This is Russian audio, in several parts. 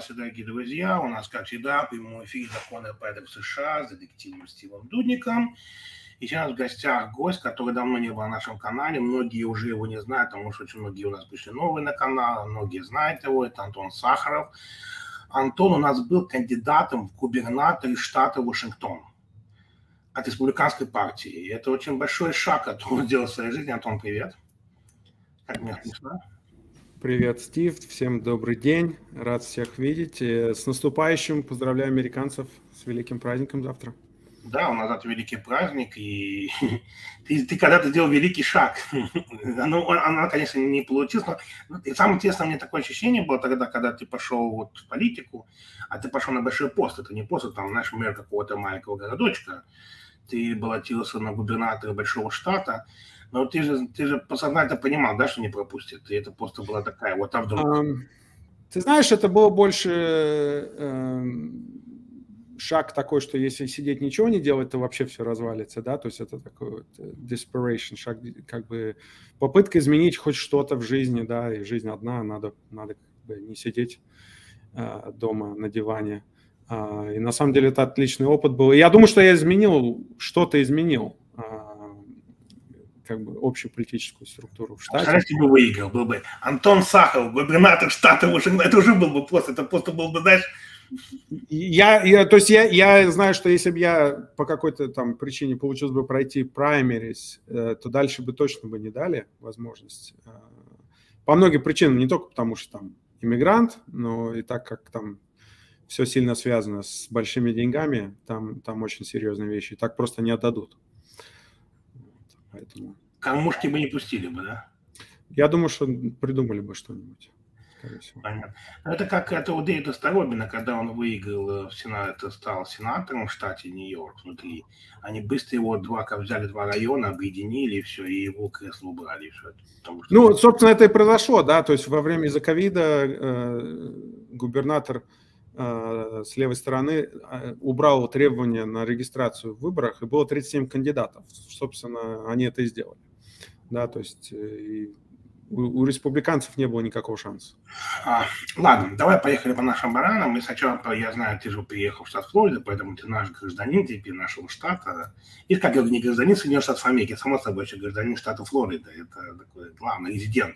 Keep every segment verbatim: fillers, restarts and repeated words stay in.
Здравствуйте, дорогие друзья. У нас, как всегда, в прямом эфире «Закон и порядок в США» с детективом Стивом Дудником. И сейчас в гостях гость, который давно не был на нашем канале. Многие уже его не знают, потому что очень многие у нас пришли новые на канал. Многие знают его. Это Антон Сахаров. Антон у нас был кандидатом в губернаторы штата Вашингтон от республиканской партии. И это очень большой шаг, который он сделал в своей жизни. Антон, привет. Как меня слышно? Привет, Стив. Всем добрый день. Рад всех видеть. С наступающим. Поздравляю американцев с великим праздником завтра. Да, у нас завтра великий праздник, и ты, ты когда-то сделал великий шаг. Ну, она, конечно, не получилась, но и самое интересное, мне такое ощущение было тогда, когда ты пошел вот в политику, а ты пошел на большой пост. Это не пост, это там, знаешь, мэр какого-то маленького городочка. Ты баллотировался на губернатора большого штата. Но ты же, ты же подсознательно понимал, да, что не пропустит. И это просто была такая вот а вдруг. Um, ты знаешь, это было больше um, шаг такой, что если сидеть ничего не делать, то вообще все развалится, да. То есть это такой вот desperation, шаг, как бы попытка изменить хоть что-то в жизни, да. И жизнь одна, надо, надо как бы не сидеть uh, дома на диване. Uh, и на самом деле это отличный опыт был. И я думаю, что я изменил, что-то изменил. Uh, как бы общую политическую структуру в штате. Если бы выиграл, был бы Антон Сахаров, губернатор штата Вашингтон, это уже был бы пост, это просто был бы, знаешь... Я, я, то есть я, я знаю, что если бы я по какой-то там причине получилось бы пройти праймерис, то дальше бы точно бы не дали возможность. По многим причинам, не только потому, что там иммигрант, но и так как там все сильно связано с большими деньгами, там, там очень серьезные вещи, так просто не отдадут. Поэтому... Кормушки бы не пустили бы, да? Я думаю, что придумали бы что-нибудь, скорее всего. Понятно. Это как это у Дэвида Старобина, когда он выиграл в Сенат, стал сенатором в штате Нью-Йорк внутри. Они быстро его два, как взяли два района, объединили, и все, и его кресло убрали. И все, потому что... Ну, собственно, это и произошло, да, то есть во время из-за ковида э, губернатор э, с левой стороны э, убрал требования на регистрацию в выборах, и было тридцать семь кандидатов. Собственно, они это и сделали. Да, то есть э, у, у республиканцев не было никакого шанса. А, ладно, давай поехали по нашим баранам. И сначала, я знаю, ты же приехал в штат Флорида, поэтому ты наш гражданин теперь нашего штата. И как я не гражданин Соединенных Штатов Америки, само собой, еще гражданин штата Флорида. Это такой главный резидент.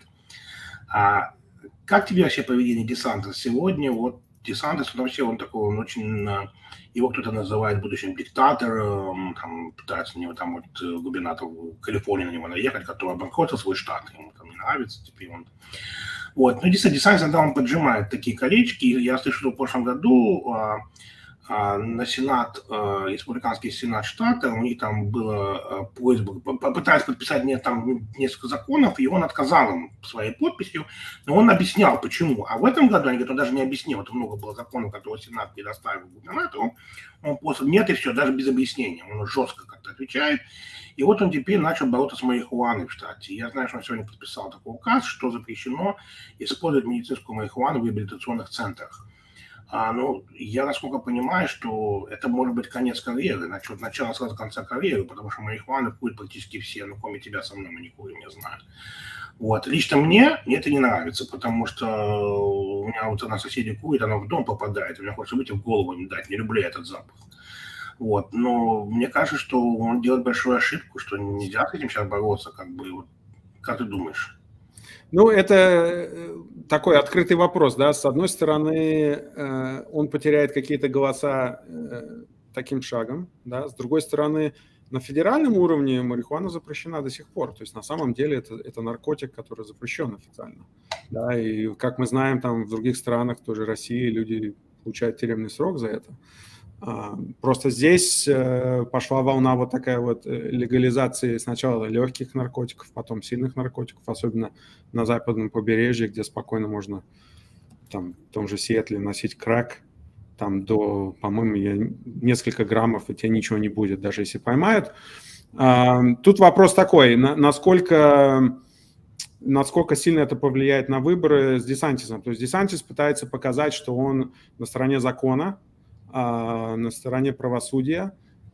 А как тебе вообще поведение Десантеса сегодня? Вот Десантес, он вообще, он такой, он очень, его кто-то называет будущим диктатором, там пытается на него, там вот губернатор Калифорнии на него наехать, который обанкротил свой штат, ему там не нравится, теперь он... Вот, но действительно, Десантес, когда он поджимает такие колечки, я слышал, что в прошлом году а, а, на Сенат, а, республиканский Сенат штата, у них там было а, просьба, попытались подписать мне там несколько законов, и он отказал им своей подписью, но он объяснял, почему. А в этом году, они говорят, он даже не объяснил, это много было законов, которые Сенат предоставил губернатору, он просто нет и все, даже без объяснения, он жестко как-то отвечает. И вот он теперь начал бороться с марихуаной в штате. Я знаю, что он сегодня подписал такой указ, что запрещено использовать медицинскую марихуану в реабилитационных центрах. А, ну, я, насколько понимаю, что это может быть конец карьеры, значит, начало сразу конца карьеры, потому что марихуану курят практически все, ну, кроме тебя, со мной мы не курим, я знаю. Вот. Лично мне, мне это не нравится, потому что у меня вот она соседи курит, она в дом попадает, у меня хочется выйти в голову им дать, не люблю этот запах. Вот, но мне кажется, что он делает большую ошибку, что нельзя с этим сейчас бороться, как бы, вот, как ты думаешь? Ну, это такой открытый вопрос, да, с одной стороны, он потеряет какие-то голоса таким шагом, да, с другой стороны, на федеральном уровне марихуана запрещена до сих пор, то есть на самом деле это, это наркотик, который запрещен официально, да, и как мы знаем, там в других странах, тоже России, люди получают тюремный срок за это. Просто здесь пошла волна вот такая вот легализации сначала легких наркотиков, потом сильных наркотиков, особенно на западном побережье, где спокойно можно там в том же Сиэтле носить крэк, там до, по-моему, несколько граммов, и тебе ничего не будет, даже если поймают. Тут вопрос такой, насколько, насколько сильно это повлияет на выборы с Десантисом. То есть Десантис пытается показать, что он на стороне закона, на стороне правосудия.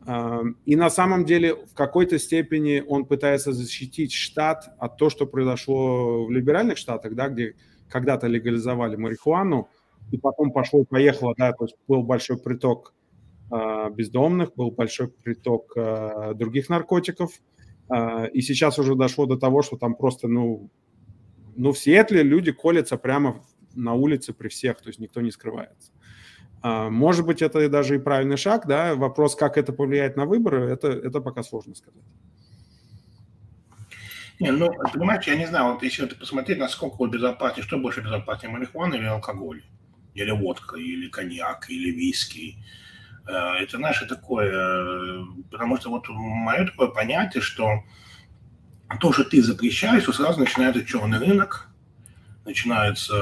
И на самом деле в какой-то степени он пытается защитить штат от того, что произошло в либеральных штатах, да, где когда-то легализовали марихуану, и потом пошло-поехало, да, то есть был большой приток э, бездомных, был большой приток э, других наркотиков, э, и сейчас уже дошло до того, что там просто, ну, ну, в Сиэтле люди колятся прямо на улице при всех, то есть никто не скрывается. Э, может быть, это даже и правильный шаг, да, вопрос, как это повлияет на выборы, это, это пока сложно сказать. Не, ну, понимаете, я не знаю, вот если ты посмотреть, насколько вот безопаснее, что больше безопаснее, марихуана или алкоголь? Или водка, или коньяк, или виски. Это, знаешь, такое, потому что вот мое такое понятие, что то, что ты запрещаешь, то сразу начинается черный рынок, начинается,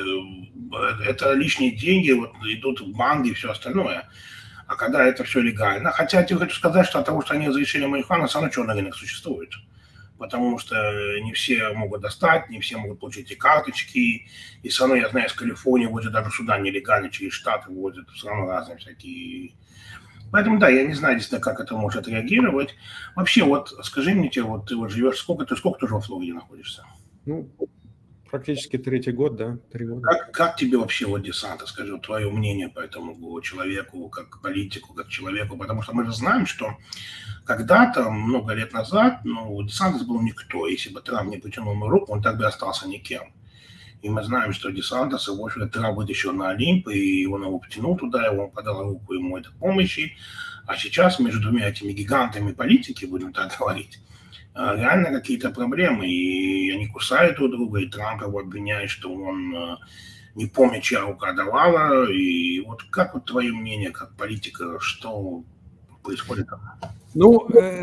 это лишние деньги, вот идут в банды и все остальное. А когда это все легально, хотя я тебе хочу сказать, что от того, что они разрешили марихуану, все равно черный рынок существует. Потому что не все могут достать, не все могут получить эти карточки. И все равно, я знаю, из Калифорнии возят даже сюда нелегально, через Штаты возят все равно разные всякие. Поэтому, да, я не знаю, действительно, как это может реагировать. Вообще, вот скажи мне, тебе, вот ты вот живешь, сколько ты, сколько ты уже во Флориде находишься? Ну, практически третий год, да, три года. Как, как тебе вообще вот Десантис, скажи, вот твое мнение по этому человеку, как политику, как человеку? Потому что мы же знаем, что когда-то, много лет назад, ну, Десантис был никто. Если бы Трамп не потянул ему руку, он так бы остался никем. И мы знаем, что Десантис, в общем-то, Трамп вытащил на Олимп, и он его потянул туда, и он подал руку ему этой помощи. А сейчас между двумя этими гигантами политики, будем так говорить, реально какие-то проблемы, и они кусают друг друга, и Трамп его обвиняет, что он не помнит, чья рука давала. И вот как вот твое мнение, как политика, что происходит там? Ну, э,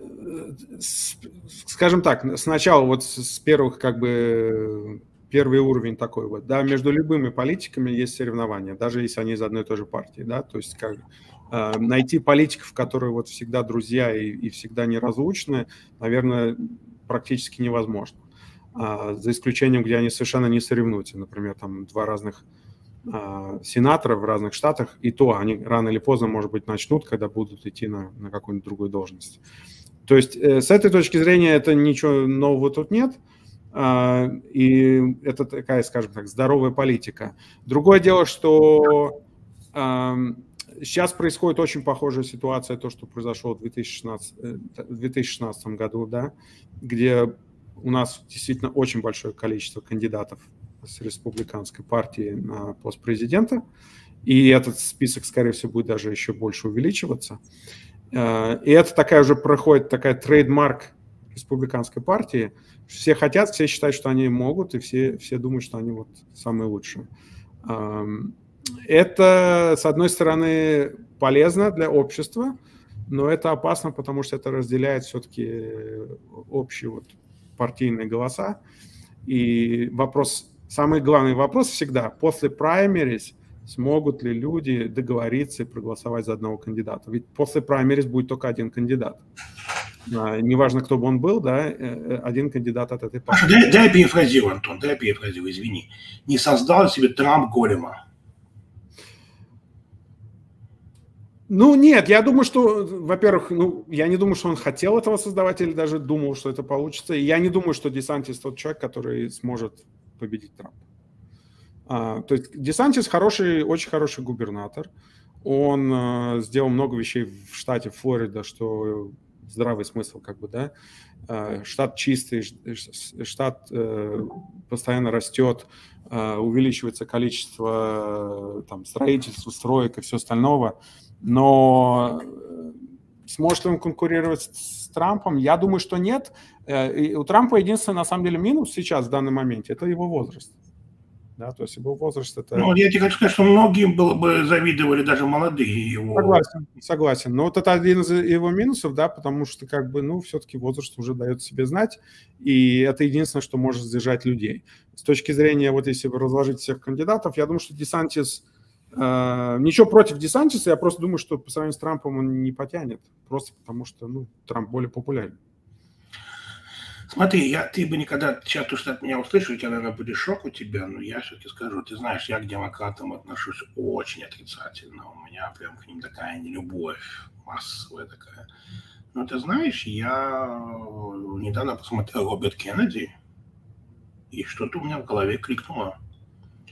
с, скажем так, сначала вот с первых, как бы, первый уровень такой вот, да, между любыми политиками есть соревнования, даже если они из одной и той же партии, да, то есть как э, найти политиков, которые вот всегда друзья и, и всегда неразлучны, наверное, практически невозможно, а, за исключением, где они совершенно не соревнуются, например, там два разных сенатора в разных штатах, и то они рано или поздно, может быть, начнут, когда будут идти на, на какую-нибудь другую должность. То есть э, с этой точки зрения это ничего нового тут нет, э, и это такая, скажем так, здоровая политика. Другое дело, что э, сейчас происходит очень похожая ситуация, то, что произошло в две тысячи шестнадцатом году, да, где у нас действительно очень большое количество кандидатов с республиканской партии на пост президента, и этот список, скорее всего, будет даже еще больше увеличиваться. И это такая уже проходит такая трейдмарк республиканской партии. Все хотят, все считают, что они могут, и все, все думают, что они вот самые лучшие. Это, с одной стороны, полезно для общества, но это опасно, потому что это разделяет все-таки общие вот партийные голоса. И вопрос... Самый главный вопрос всегда, после праймерис смогут ли люди договориться и проголосовать за одного кандидата? Ведь после праймерис будет только один кандидат. Неважно, кто бы он был, да, один кандидат от этой партии. Дай, дай перефразирую, Антон, дай перефразирую, извини. Не создал себе Трамп голема? Ну, нет, я думаю, что, во-первых, ну, я не думаю, что он хотел этого создавать или даже думал, что это получится. И я не думаю, что Десантис тот человек, который сможет победить Трампа. А, то есть Десантис хороший, очень хороший губернатор. Он а, сделал много вещей в штате Флорида, что здравый смысл, как бы, да. А, штат чистый, штат а, постоянно растет, а, увеличивается количество там, строительства, строек и все остального. Но сможет ли он конкурировать с Трампом? Я думаю, что нет. И у Трампа единственный, на самом деле, минус сейчас, в данный момент, это его возраст. Да, то есть его возраст это... Ну, я тебе хочу сказать, что многие было бы завидовали, даже молодые его. Согласен, согласен. Но вот это один из его минусов, да, потому что, как бы, ну, все-таки возраст уже дает себе знать, и это единственное, что может сдержать людей. С точки зрения, вот если вы разложите всех кандидатов, я думаю, что Десантис... Uh, ничего против Десантиса, я просто думаю, что по сравнению с Трампом он не потянет, просто потому что, ну, Трамп более популярен. Смотри, я, ты бы никогда, сейчас то, что от меня услышишь, у тебя, наверное, будет шок у тебя, но я все-таки скажу, ты знаешь, я к демократам отношусь очень отрицательно, у меня прям к ним такая нелюбовь массовая такая. Но ты знаешь, я недавно посмотрел Роберт Кеннеди, и что-то у меня в голове кликнуло.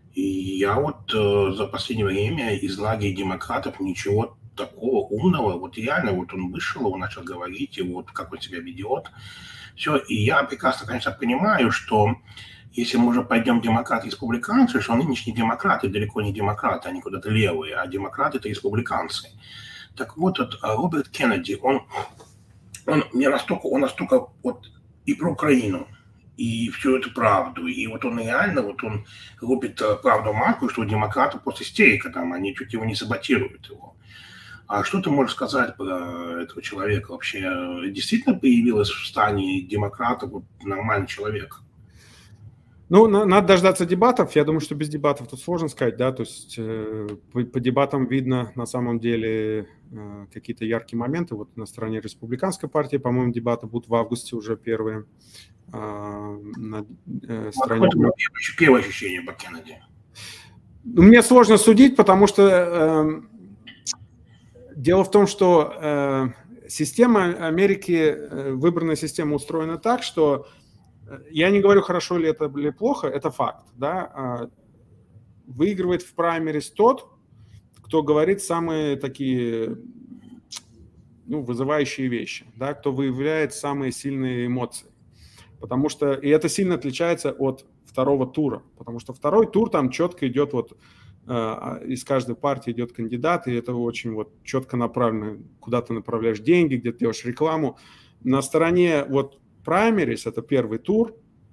И я вот э, за последнее время из лагеря демократов ничего такого умного, вот реально, вот он вышел, он начал говорить, и вот как он себя ведет, все, и я прекрасно, конечно, понимаю, что если мы уже пойдем демократы-республиканцы, что нынешние демократы далеко не демократы, они куда-то левые, а демократы – это республиканцы. Так вот, этот Роберт Кеннеди, он, он мне настолько, он настолько вот и про Украину, и всю эту правду, и вот он реально, вот он рубит правду матку, что у демократов просто истерика там, они чуть его не саботируют его. А что ты можешь сказать про этого человека вообще? Действительно появилась в стане демократов вот нормальный человек? Ну, на, надо дождаться дебатов. Я думаю, что без дебатов тут сложно сказать, да, то есть э, по, по дебатам видно на самом деле э, какие-то яркие моменты. Вот на стороне республиканской партии, по-моему, дебаты будут в августе уже первые. Э, на э, стороне... Какое первое ощущение по Кеннеди? Мне сложно судить, потому что э, дело в том, что э, система Америки, э, выбранная система устроена так, что я не говорю, хорошо ли это или плохо, это факт. Да? Выигрывает в праймерис тот, кто говорит самые такие, ну, вызывающие вещи, да? Кто выявляет самые сильные эмоции. Потому что, и это сильно отличается от второго тура, потому что второй тур там четко идет, вот из каждой партии идет кандидат, и это очень вот четко направлено, куда ты направляешь деньги, где ты делаешь рекламу. На стороне вот праймерис, это первый тур,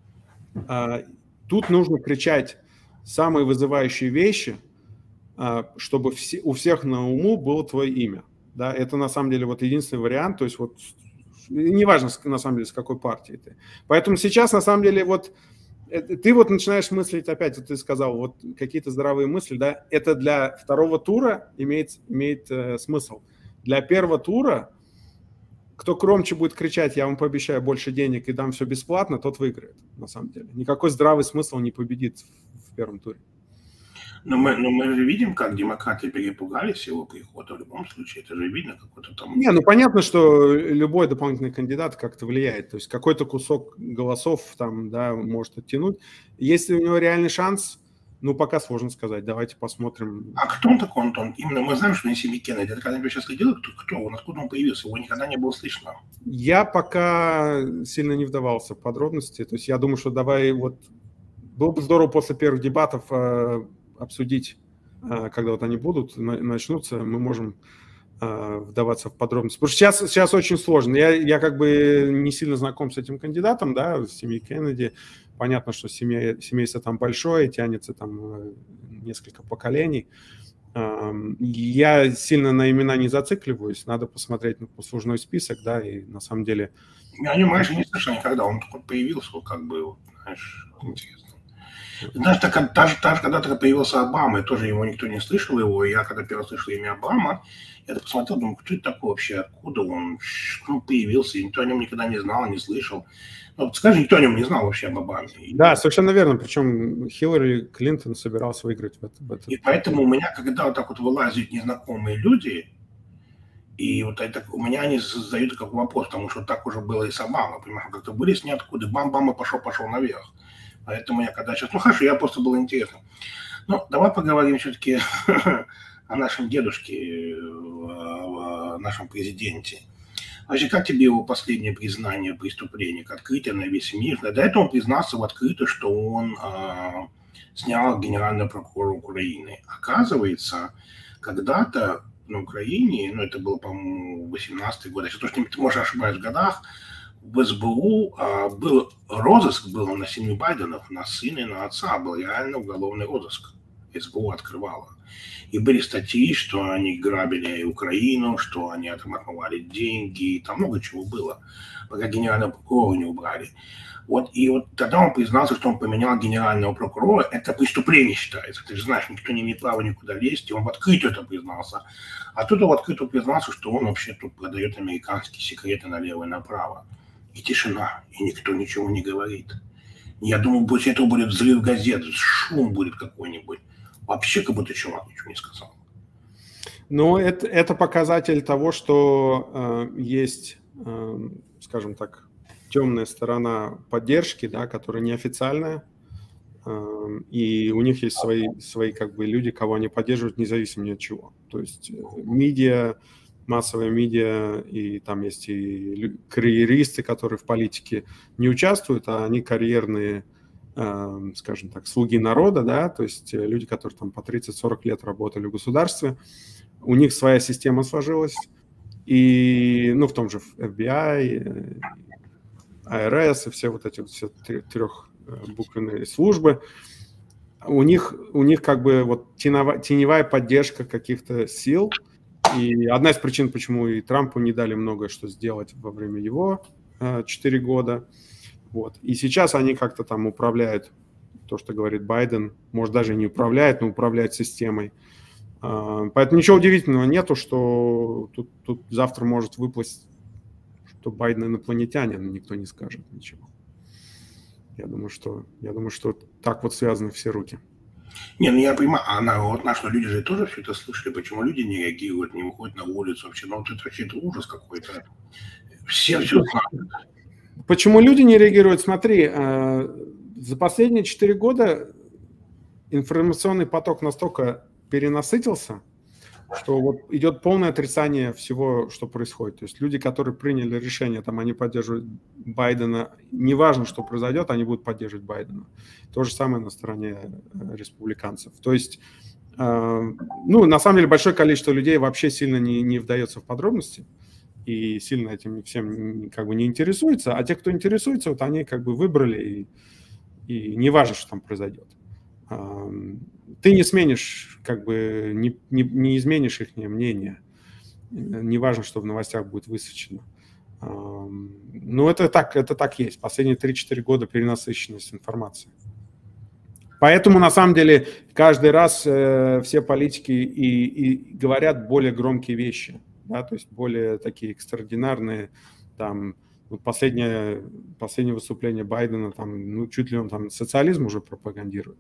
тут нужно кричать самые вызывающие вещи, чтобы все, у всех на уму было твое имя. Да? Это на самом деле вот единственный вариант, то есть вот неважно на самом деле с какой партии ты. Поэтому сейчас на самом деле вот ты вот начинаешь мыслить опять, вот ты сказал, вот какие-то здравые мысли, да, это для второго тура имеет, имеет э, смысл. Для первого тура кто громче будет кричать, я вам пообещаю больше денег и дам все бесплатно, тот выиграет, на самом деле. Никакой здравый смысл не победит в, в первом туре. Но мы, но мы же видим, как демократы перепугались его прихода. В любом случае, это же видно какой-то там... Не, ну понятно, что любой дополнительный кандидат как-то влияет. То есть какой-то кусок голосов там, да, может оттянуть. Если у него реальный шанс, ну пока сложно сказать. Давайте посмотрим. А кто он такой, Антон? Именно мы знаем, что не семьи Кеннеди. Это когда-нибудь сейчас следил, кто, кто он, откуда он появился? Его никогда не было слышно. Я пока сильно не вдавался в подробности. То есть я думаю, что давай вот... Было бы здорово после первых дебатов обсудить, когда вот они будут, начнутся, мы можем вдаваться в подробности. Потому что сейчас, сейчас очень сложно. Я, я как бы не сильно знаком с этим кандидатом, да, с семьей Кеннеди. Понятно, что семья, семейство там большое, тянется там несколько поколений. Я сильно на имена не зацикливаюсь, надо посмотреть на послужной список, да, и на самом деле... Я о нем раньше не слышал никогда, он такой появился, вот как бы, вот, знаешь, интересно. Знаешь, так, даже, даже когда только появился Обама, тоже его никто не слышал его, я когда первый слышал имя Обама, я посмотрел, думаю, кто это такой вообще, откуда он, ну, появился, никто о нем никогда не знал, не слышал. Ну, скажи, никто о нем не знал вообще об Обаме. Да, совершенно верно, причем Хиллари Клинтон собирался выиграть в этом. И поэтому у меня, когда вот так вот вылазят незнакомые люди, и вот это, у меня они задают как вопрос, потому что так уже было и с Обамой, понимаешь, как-то вылез ниоткуда, бам-бам, и пошел-пошел наверх. Поэтому я когда сейчас... Ну, хорошо, я просто было интересно. Ну, давай поговорим все-таки о нашем дедушке, о нашем президенте. Вообще, как тебе его последнее признание преступления, как открытие на весь мир? До этого он признался в открыто, что он э, снял генерального прокурора Украины. Оказывается, когда-то на Украине, ну, это было, по-моему, восемнадцатый год, если точно, ты можешь ошибаюсь в годах, в СБУ а, был розыск был на семью Байденов, на сына и на отца, был реально уголовный розыск. СБУ открывала. И были статьи, что они грабили Украину, что они там отмывали деньги, там много чего было, пока генерального прокурора не убрали. Вот, и вот тогда он признался, что он поменял генерального прокурора. Это преступление считается. Ты же знаешь, никто не имеет права никуда лезть, и он в открытую это признался. А тут он в открытую признался, что он вообще тут продает американские секреты налево и направо. И тишина, и никто ничего не говорит. Я думаю, после этого будет взрыв газет, шум будет какой-нибудь. Вообще, как будто чувак ничего не сказал. Ну, это, это показатель того, что э, есть, э, скажем так, темная сторона поддержки, да, которая неофициальная. И у них есть свои, свои как бы люди, кого они поддерживают, независимо ни от чего. То есть медиа, массовые медиа, и там есть и карьеристы, которые в политике не участвуют, а они карьерные, скажем так, слуги народа, да, то есть люди, которые там по тридцать-сорок лет работали в государстве, у них своя система сложилась, и, ну, в том же эф би ай, ай ар эс и все вот эти все трехбуквенные службы, у них, у них как бы вот теневая, теневая поддержка каких-то сил, и одна из причин, почему и Трампу не дали многое что сделать во время его четыре года, вот, и сейчас они как-то там управляют, то, что говорит Байден, может, даже не управляет, но управляет системой. Поэтому ничего удивительного нету, что тут, тут завтра может выплыть, что Байден инопланетянин, никто не скажет ничего. Я думаю, что, я думаю, что так вот связаны все руки. Не, ну я понимаю, а народ, наши люди же тоже все это слышали, почему люди не реагируют, не выходят на улицу вообще, ну вот это вообще это ужас какой-то. Все все знают. Почему люди не реагируют? Смотри, за последние четыре года информационный поток настолько перенасытился, что вот идет полное отрицание всего, что происходит. То есть люди, которые приняли решение, там, они поддерживают Байдена, неважно, что произойдет, они будут поддерживать Байдена. То же самое на стороне республиканцев. То есть, э, ну, на самом деле, большое количество людей вообще сильно не, не вдается в подробности и сильно этим всем как бы не интересуется, а те, кто интересуется, вот они как бы выбрали, и, и неважно, что там произойдет. Ты не сменишь, как бы, не, не, не изменишь их мнение. Не важно, что в новостях будет высвечено. Но это так, это так есть. Последние три-четыре года перенасыщенность информации. Поэтому, на самом деле, каждый раз э, все политики и, и говорят более громкие вещи. Да? То есть более такие экстраординарные. Там, вот последнее, последнее выступление Байдена, там, ну, чуть ли он там социализм уже пропагандирует.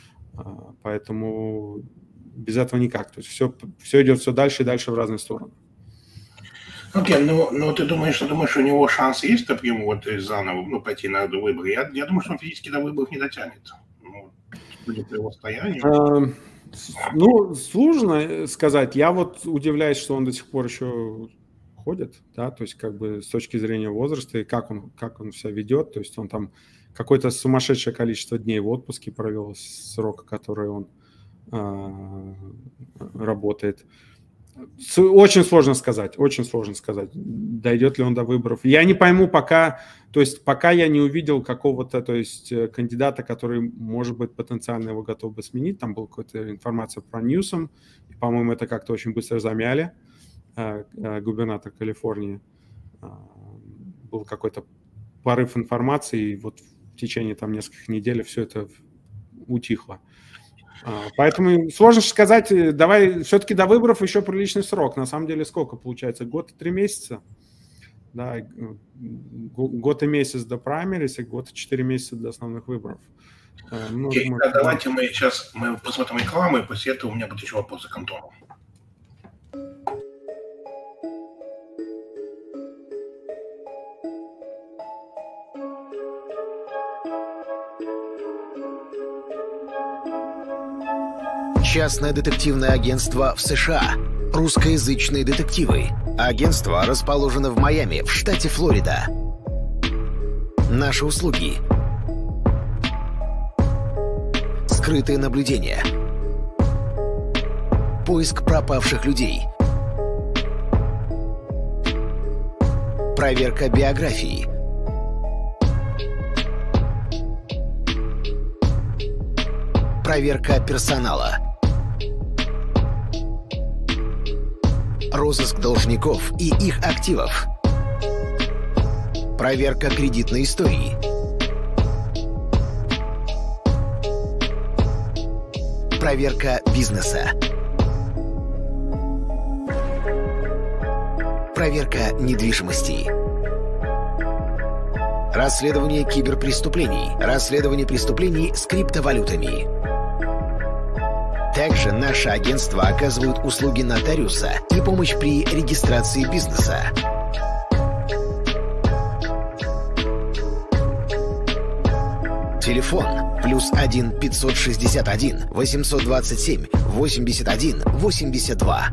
Поэтому без этого никак. То есть все, все идет все дальше и дальше в разные стороны. Окей, okay, ну, ну ты думаешь, что думаешь, у него шанс есть напрямую вот заново, ну, пойти на выборы? Я, я думаю, что он физически до выборов не дотянет. Ну, будет его состояние. А, ну, сложно сказать. Я вот удивляюсь, что он до сих пор еще ходит, да, то есть как бы с точки зрения возраста и как он, как он себя ведет, то есть он там какое-то сумасшедшее количество дней в отпуске провел с срока, который он э, работает. С, очень сложно сказать, очень сложно сказать, дойдет ли он до выборов. Я не пойму пока, то есть пока я не увидел какого-то, то есть кандидата, который, может быть, потенциально его готов бы сменить. Там была какая-то информация про Ньюсом, и, по-моему, это как-то очень быстро замяли. Э, э, губернатор Калифорнии. Э, был какой-то порыв информации, и вот в течение там нескольких недель все это утихло. Поэтому сложно сказать, давай все-таки до выборов еще приличный срок. На самом деле сколько получается? Год и три месяца? Да, год и месяц до праймерис и год и четыре месяца до основных выборов. Ну, okay, думаю, да, давайте мы сейчас мы посмотрим рекламу, и после этого у меня будет еще вопросы к Антону. Частное детективное агентство в США. Русскоязычные детективы. Агентство расположено в Майами, в штате Флорида. Наши услуги. Скрытые наблюдения. Поиск пропавших людей. Проверка биографии. Проверка персонала. Розыск должников и их активов. Проверка кредитной истории. Проверка бизнеса. Проверка недвижимости. Расследование киберпреступлений. Расследование преступлений с криптовалютами. Также наше агентство оказывает услуги нотариуса и помощь при регистрации бизнеса. Телефон плюс один пятьсот шестьдесят один восемьсот двадцать семь восемьдесят один восемьдесят два.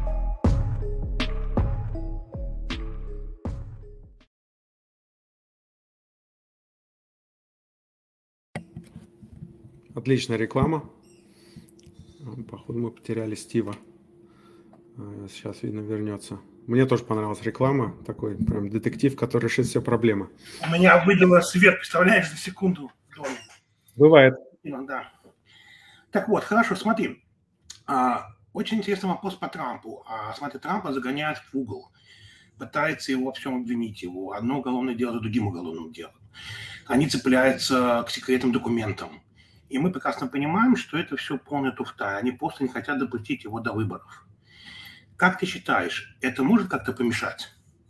Отличная реклама. Походу мы потеряли Стива. Сейчас, видно, вернется. Мне тоже понравилась реклама. Такой прям детектив, который решит все проблемы. У меня выдело свет, представляешь, за секунду в доме. Бывает. Да. Так вот, хорошо, смотри. А, очень интересный вопрос по Трампу. А, смотри, Трампа загоняют в угол. Пытается его во всем обвинить. Его одно уголовное дело за другим уголовным делом. Они цепляются к секретным документам. И мы прекрасно понимаем, что это все полная туфта. Они просто не хотят допустить его до выборов. Как ты считаешь, это может как-то помешать?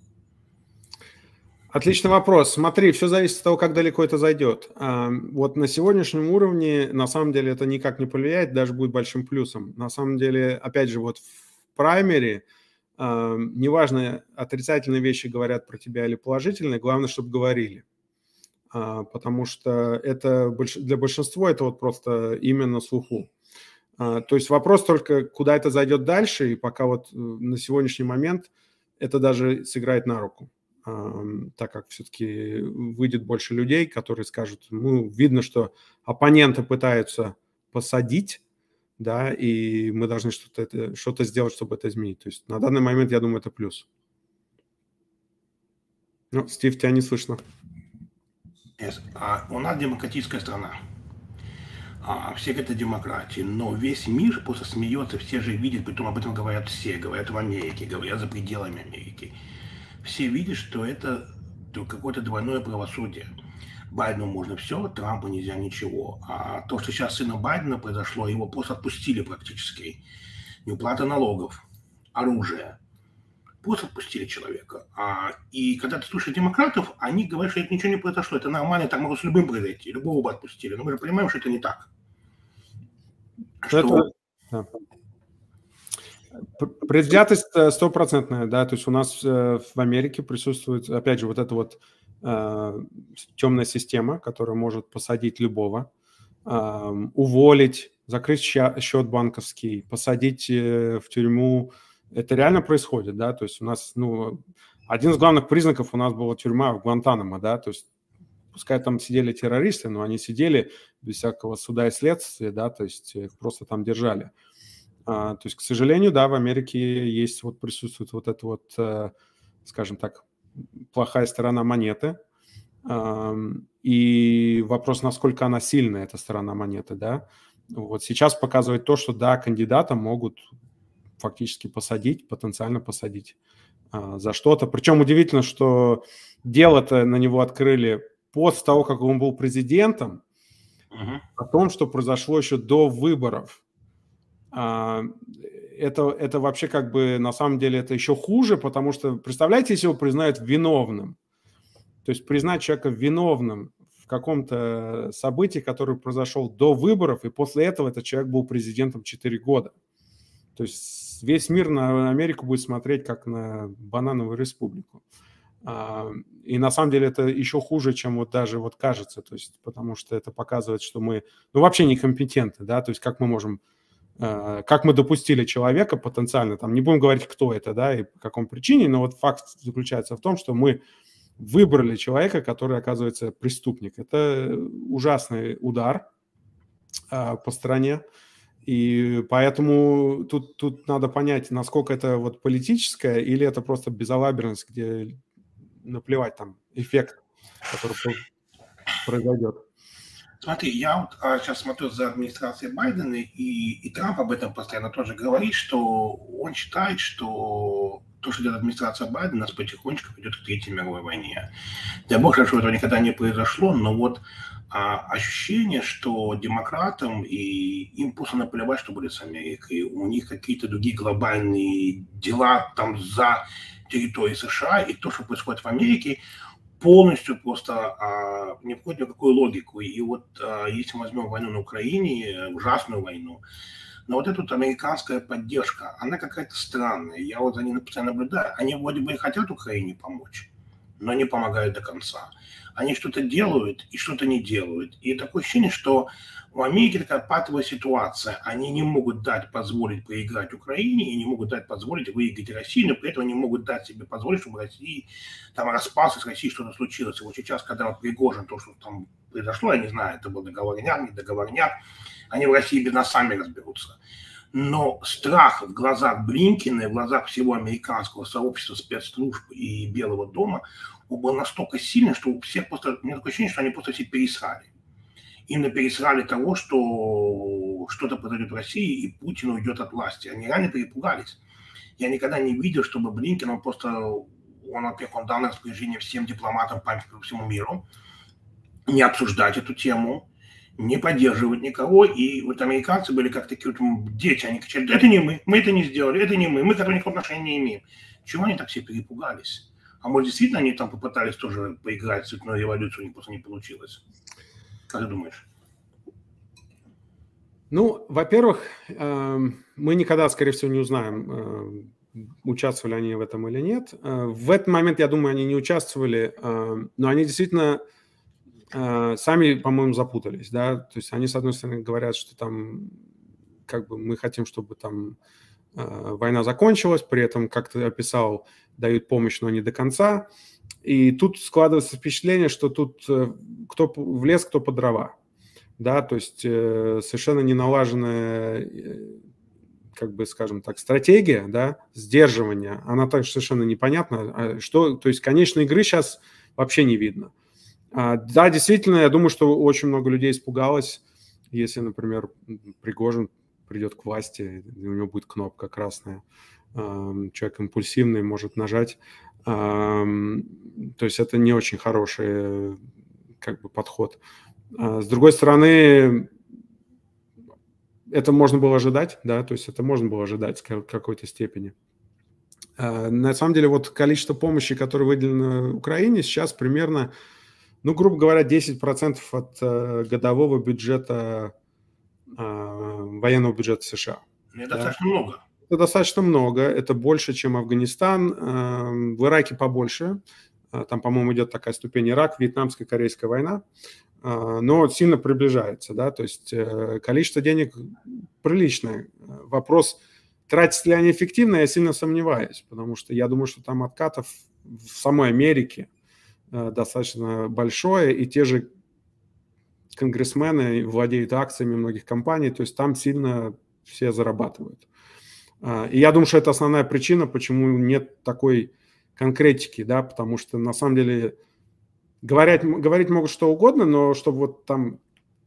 Отличный вопрос. Смотри, все зависит от того, как далеко это зайдет. Вот на сегодняшнем уровне, на самом деле, это никак не повлияет, даже будет большим плюсом. На самом деле, опять же, вот в праймере, неважно, отрицательные вещи говорят про тебя или положительные, главное, чтобы говорили. Потому что это для большинства это вот просто имя на слуху. То есть вопрос только, куда это зайдет дальше, и пока вот на сегодняшний момент это даже сыграет на руку, так как все-таки выйдет больше людей, которые скажут, ну, видно, что оппоненты пытаются посадить, да, и мы должны что-то что-то сделать, чтобы это изменить. То есть на данный момент, я думаю, это плюс. Ну, Стив, тебя не слышно. Yes. А у нас демократическая страна. А, все говорят о демократии, но весь мир просто смеется, все же видят, притом об этом говорят все, говорят в Америке, говорят за пределами Америки. Все видят, что это какое-то двойное правосудие. Байдену можно все, Трампу нельзя ничего. А то, что сейчас с сыном Байдена произошло, его просто отпустили практически. Неуплата налогов, оружие. Просто отпустили человека. А, и когда ты слушаешь демократов, они говорят, что это ничего не произошло, это нормально, так могло с любым произойти, любого бы отпустили. Но мы же понимаем, что это не так. Что... Это... Да. Предвзятость стопроцентная, да, то есть у нас в Америке присутствует, опять же, вот эта вот э, темная система, которая может посадить любого, э, уволить, закрыть счет банковский, посадить в тюрьму. Это реально происходит, да, то есть у нас, ну, один из главных признаков у нас была тюрьма в Гуантанамо, да, то есть пускай там сидели террористы, но они сидели без всякого суда и следствия, да, то есть их просто там держали. А, то есть, к сожалению, да, в Америке есть, вот присутствует вот эта вот, э, скажем так, плохая сторона монеты. А, и вопрос, насколько она сильная, эта сторона монеты, да. Вот сейчас показывает то, что, да, кандидата могут фактически посадить, потенциально посадить а, за что-то. Причем удивительно, что дело-то на него открыли после того, как он был президентом, uh-huh. о том, что произошло еще до выборов. А, это, это вообще как бы на самом деле это еще хуже, потому что, представляете, если его признают виновным, то есть признать человека виновным в каком-то событии, которое произошло до выборов, и после этого этот человек был президентом четыре года. То есть весь мир на Америку будет смотреть как на банановую республику. И на самом деле это еще хуже, чем вот даже вот кажется, то есть потому что это показывает, что мы ну, вообще некомпетентны, да, то есть как мы можем, как мы допустили человека потенциально, там не будем говорить, кто это, да, и по какому причине, но вот факт заключается в том, что мы выбрали человека, который оказывается преступник. Это ужасный удар по стране. И поэтому тут, тут надо понять, насколько это вот политическое или это просто безалаберность, где наплевать там эффект, который произойдет. Смотри, я вот а, сейчас смотрю за администрацией Байдена, и, и Трамп об этом постоянно тоже говорит, что он считает, что то, что делает администрация Байдена, нас потихонечку ведет к Третьей мировой войне. Дай бог, что этого никогда не произошло, но вот а, ощущение, что демократам и им просто наплевать, что будет с Америкой. У них какие-то другие глобальные дела там за территорией США, и то, что происходит в Америке, полностью просто а, не входит ни в какую логику. И вот а, если мы возьмем войну на Украине, ужасную войну, но вот эта вот американская поддержка, она какая-то странная. Я вот за ней постоянно наблюдаю. Они вроде бы и хотят Украине помочь. но не помогают до конца. Они что-то делают и что-то не делают. И такое ощущение, что у Америки такая патовая ситуация. Они не могут дать позволить проиграть Украине и не могут дать позволить выиграть России, но при этом не могут дать себе позволить, чтобы России там распался, с Россией что-то случилось. И вот сейчас, когда вот Пригожин, то, что там произошло, я не знаю, это был договорняк, не договорняк, они в России без нас сами разберутся. Но страх в глазах Блинкина и в глазах всего американского сообщества спецслужб и Белого дома был настолько сильный, что у всех просто, у меня такое ощущение, что они просто все пересрали. Именно пересрали того, что что-то произойдет в России, и Путин уйдет от власти. Они реально перепугались. Я никогда не видел, чтобы Блинкин, он просто, он, во-первых, он дал на распоряжение всем дипломатам по всему миру не обсуждать эту тему, не поддерживать никого. И вот американцы были как такие вот дети, они кричали: это не мы, мы это не сделали, это не мы, мы к этому никакого отношения не имеем. Чего они так все перепугались? А может, действительно, они там попытались тоже поиграть в цветную революцию, у них просто не получилось. Как ты думаешь? Ну, во-первых, мы никогда, скорее всего, не узнаем, участвовали они в этом или нет. В этот момент, я думаю, они не участвовали, но они действительно сами, по-моему, запутались, да. То есть они, с одной стороны, говорят, что там, как бы, мы хотим, чтобы там война закончилась, при этом, как ты описал, дают помощь, но не до конца. И тут складывается впечатление, что тут кто в лес, кто по дрова. Да, то есть совершенно не налаженная, как бы, скажем так, стратегия, да, сдерживания, она также совершенно непонятна. Что, то есть конечной игры сейчас вообще не видно. Да, действительно, я думаю, что очень много людей испугалось, если, например, Пригожин придет к власти, и у него будет кнопка красная. Человек импульсивный, может нажать. То есть это не очень хороший, как бы, подход. С другой стороны, это можно было ожидать, да, то есть это можно было ожидать в какой-то степени. На самом деле, вот количество помощи, которое выделено Украине, сейчас примерно, ну, грубо говоря, десять процентов от годового бюджета, военного бюджета США. Это да? достаточно много. Это достаточно много, это больше, чем Афганистан, в Ираке побольше, там, по-моему, идет такая ступень Ирак, Вьетнамская, Корейская война, но сильно приближается, да, то есть количество денег приличное. Вопрос, тратятся ли они эффективно, я сильно сомневаюсь, потому что я думаю, что там откатов в самой Америке достаточно большое, и те же конгрессмены владеют акциями многих компаний, то есть там сильно все зарабатывают. И я думаю, что это основная причина, почему нет такой конкретики, да, потому что на самом деле говорить, говорить могут что угодно, но чтобы вот там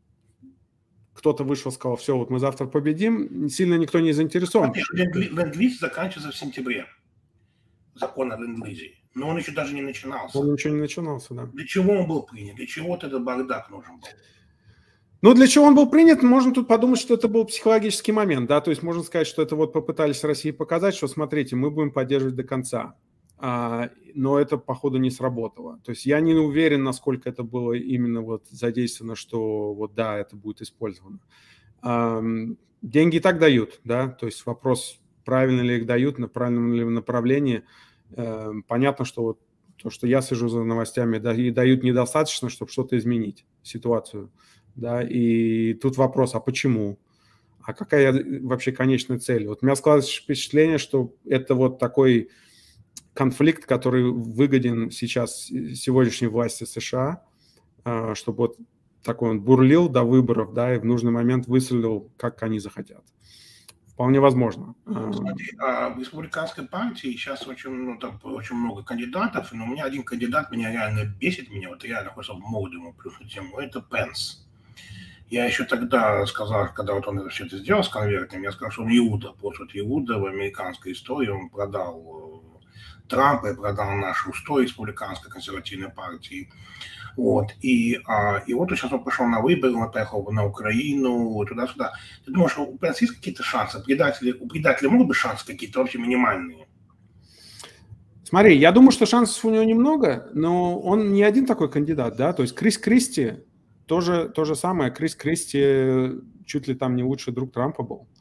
кто-то вышел и сказал: все, вот мы завтра победим, сильно никто не заинтересован. Ленд-лиз заканчивается в сентябре, закон о ленд-лизе, но он еще даже не начинался. Он еще не начинался, да. Для чего он был принят? Для чего вот этот бардак нужен был? Ну, для чего он был принят, можно тут подумать, что это был психологический момент, да, то есть можно сказать, что это вот попытались России показать, что, смотрите, мы будем поддерживать до конца, а, но это, походу, не сработало. То есть я не уверен, насколько это было именно вот задействовано, что вот да, это будет использовано. А, деньги и так дают, да, то есть вопрос, правильно ли их дают, на правильном ли направлении. А, понятно, что вот то, что я слежу за новостями, да, и дают недостаточно, чтобы что-то изменить, ситуацию. Да, и тут вопрос, а почему? А какая вообще конечная цель? Вот у меня складывается впечатление, что это вот такой конфликт, который выгоден сейчас сегодняшней власти США, чтобы вот такой он бурлил до выборов, да, и в нужный момент выстрелил, как они захотят. Вполне возможно. Смотри, в республиканской партии сейчас очень, ну, там, очень много кандидатов, но у меня один кандидат меня реально бесит, меня вот реально хочется в морду ему плюснуть тему, это Пенс. Я еще тогда сказал, когда вот он это все это сделал с конвертом, я сказал, что он Иуда, просто вот Иуда в американской истории, он продал Трампа и продал нашу устой республиканской консервативной партии. Вот. И, а, и вот сейчас он пошел на выборы, он поехал на Украину, туда-сюда. Ты думаешь, у Пенса есть какие-то шансы? Предатели, у предателей могут быть шансы какие-то вообще минимальные? Смотри, я думаю, что шансов у него немного, но он не один такой кандидат, да, то есть Крис Кристи тоже то же самое. Крис Кристи чуть ли там не лучший друг Трампа был.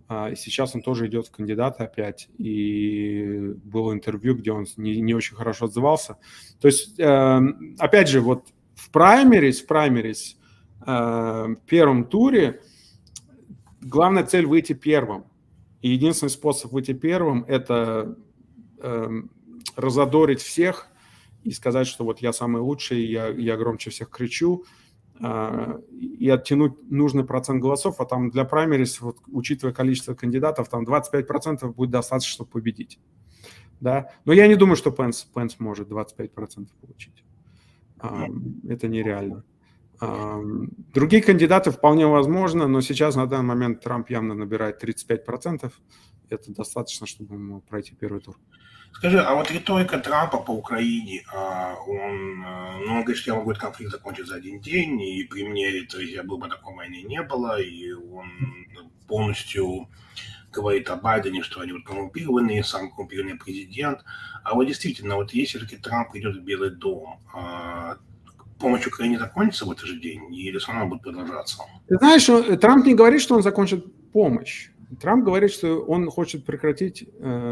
И сейчас он тоже идет в кандидаты опять. И было интервью, где он не, не очень хорошо отзывался. То есть, опять же, вот в праймерис, в праймерис, в первом туре главная цель выйти первым. И единственный способ выйти первым – это разодорить всех и сказать, что вот я самый лучший, я, я громче всех кричу, и оттянуть нужный процент голосов, а там для праймерис, вот, учитывая количество кандидатов, там двадцать пять процентов будет достаточно, чтобы победить. Да? Но я не думаю, что Пенс, Пенс может двадцать пять процентов получить. Это нереально. Другие кандидаты вполне возможно, но сейчас на данный момент Трамп явно набирает тридцать пять процентов. Это достаточно, чтобы ему пройти первый тур. Скажи, а вот риторика Трампа по Украине, он, ну, он говорит, что я могу этот конфликт закончить за один день, и при мне, то есть, был бы такой войны не было, и он полностью говорит о Байдене, что они вот коррумпированные, сам коррумпированный президент. А вот действительно, вот если все-таки Трамп идет в Белый дом, помощь Украине закончится в этот же день, или все равно будет продолжаться? Ты знаешь, Трамп не говорит, что он закончит помощь. Трамп говорит, что он хочет прекратить...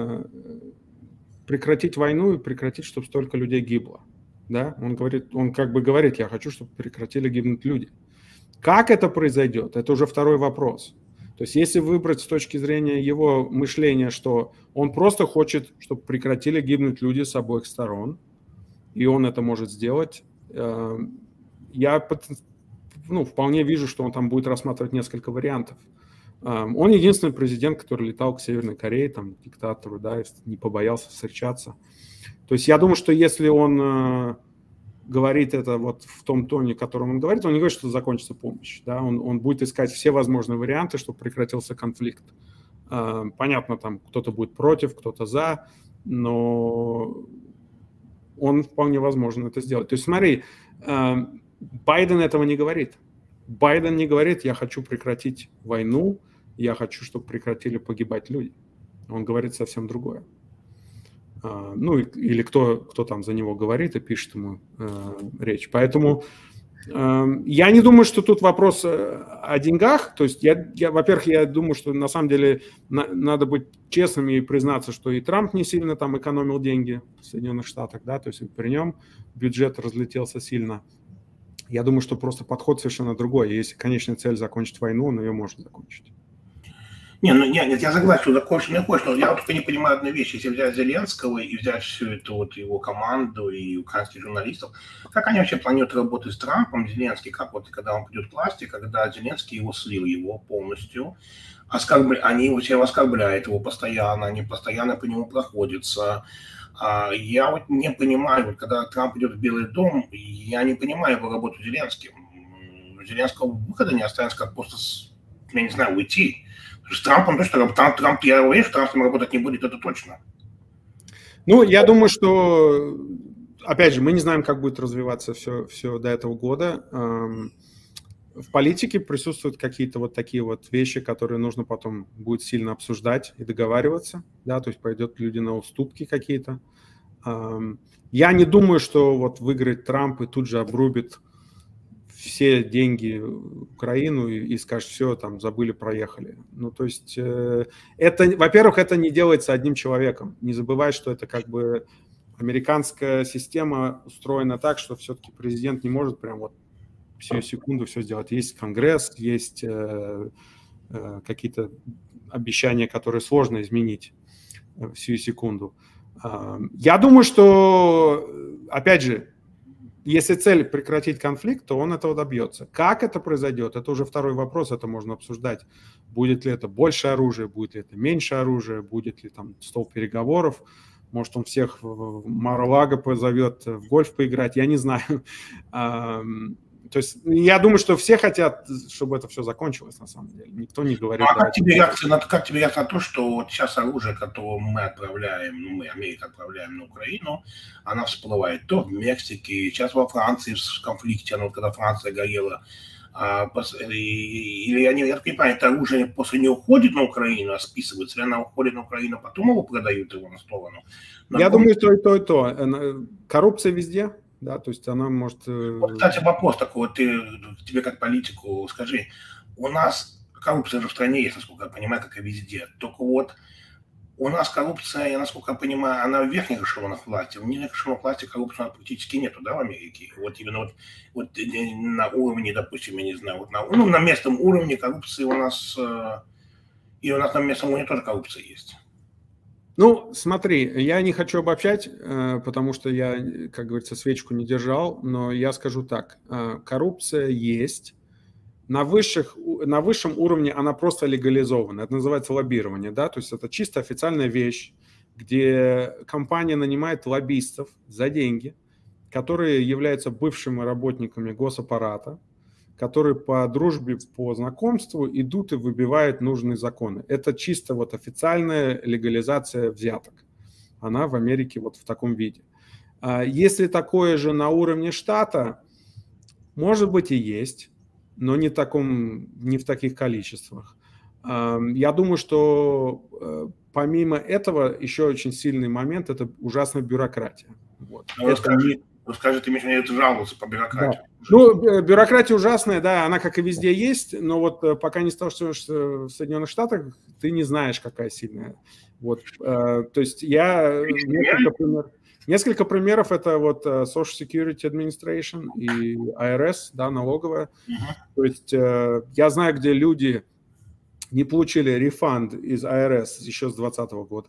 прекратить войну и прекратить, чтобы столько людей гибло. Да? Он говорит, он как бы говорит, я хочу, чтобы прекратили гибнуть люди. Как это произойдет? Это уже второй вопрос. То есть если выбрать с точки зрения его мышления, что он просто хочет, чтобы прекратили гибнуть люди с обоих сторон, и он это может сделать, я ну, вполне вижу, что он там будет рассматривать несколько вариантов. Он единственный президент, который летал к Северной Корее, там, диктатору, да, не побоялся встречаться. То есть я думаю, что если он э, говорит это вот в том тоне, в котором он говорит, он не говорит, что закончится помощь. Да? Он, он будет искать все возможные варианты, чтобы прекратился конфликт. Э, понятно, там кто-то будет против, кто-то за, но он вполне возможно это сделать. То есть смотри, э, Байден этого не говорит. Байден не говорит, я хочу прекратить войну, я хочу, чтобы прекратили погибать люди. Он говорит совсем другое. Ну, или кто, кто там за него говорит и пишет ему э, речь. Поэтому э, я не думаю, что тут вопрос о деньгах. То есть, я, я, во-первых, я думаю, что на самом деле на, надо быть честными и признаться, что и Трамп не сильно там экономил деньги в Соединенных Штатах, да, то есть при нем бюджет разлетелся сильно. Я думаю, что просто подход совершенно другой. Если конечная цель закончить войну, он ее может закончить. Не, ну нет, нет, я согласен, что закончить не хочешь, но я вот только не понимаю одну вещь. Если взять Зеленского и взять всю эту вот его команду и украинских журналистов, как они вообще планируют работать с Трампом, Зеленский, как вот когда он придет к власти, когда Зеленский его слил, его полностью, оскорбля... они его все оскорбляют его постоянно, они постоянно по нему проходятся. Я вот не понимаю, вот когда Трамп идет в Белый дом, я не понимаю его работу с Зеленским. Зеленского выхода не останется, как просто, я не знаю, уйти. С Трампом точно, Трамп, Трамп, я уверен, что Трамп с ним работать не будет, это точно. Ну, я думаю, что, опять же, мы не знаем, как будет развиваться все, все до этого года. В политике присутствуют какие-то вот такие вот вещи, которые нужно потом будет сильно обсуждать и договариваться, да, то есть пойдут люди на уступки какие-то. Я не думаю, что вот выиграет Трамп и тут же обрубит все деньги в Украину и, и скажет, все, там, забыли, проехали. Ну, то есть, э, это, во-первых, это не делается одним человеком. Не забывай, что это как бы американская система устроена так, что все-таки президент не может прям вот всю секунду все сделать. Есть Конгресс, есть э, э, какие-то обещания, которые сложно изменить всю секунду. Э, я думаю, что, опять же, если цель прекратить конфликт, то он этого добьется. Как это произойдет, это уже второй вопрос, это можно обсуждать. Будет ли это больше оружия, будет ли это меньше оружия, будет ли там стол переговоров, может он всех в Мар-а-Лаго позовет в гольф поиграть, я не знаю. То есть я думаю, что все хотят, чтобы это все закончилось на самом деле. Никто не говорит... Ну, а как тебе, реакция на, как тебе реакция на то, что вот сейчас оружие, которое мы отправляем, ну мы, Америка, отправляем на Украину, она всплывает то в Мексике, сейчас во Франции в конфликте, ну, когда Франция горела, а, или они, я так понимаю, это оружие после не уходит на Украину, а списывается, или она уходит на Украину, потом его продают его на сторону? На я думаю, то и то, и то. Коррупция везде. Да, то есть она может... Вот, кстати, вопрос такой, вот ты, тебе как политику скажи, у нас коррупция же в стране есть, насколько я понимаю, как и везде. Только вот у нас коррупция, я, насколько я понимаю, она в верхних эшелонах власти. В нижних эшелонах власти коррупции практически нету, да, в Америке. Вот именно вот, вот на уровне, допустим, я не знаю, вот на, ну, на местном уровне коррупции у нас, и у нас на местном уровне тоже коррупция есть. Ну, смотри, я не хочу обобщать, потому что я, как говорится, свечку не держал, но я скажу так. Коррупция есть. На, высших, на высшем уровне она просто легализована. Это называется лоббирование, да, то есть это чисто официальная вещь, где компания нанимает лоббистов за деньги, которые являются бывшими работниками госаппарата, которые по дружбе, по знакомству идут и выбивают нужные законы. Это чисто вот официальная легализация взяток. Она в Америке вот в таком виде. Если такое же на уровне штата, может быть и есть, но не в, таком, не в таких количествах. Я думаю, что помимо этого еще очень сильный момент – это ужасная бюрократия. Вот. Ну, это скажи, не... ну, скажи, ты имеешь в виду жаловаться по бюрократии. Да. Ну, бюрократия ужасная, да, она как и везде есть, но вот пока не сталкиваешься в Соединенных Штатах, ты не знаешь, какая сильная. Вот. То есть я несколько примеров. Несколько примеров – это вот Social Security Administration и ай ар эс, да, налоговая. Uh-huh. То есть я знаю, где люди не получили рефанд из ай ар эс еще с двадцатого года,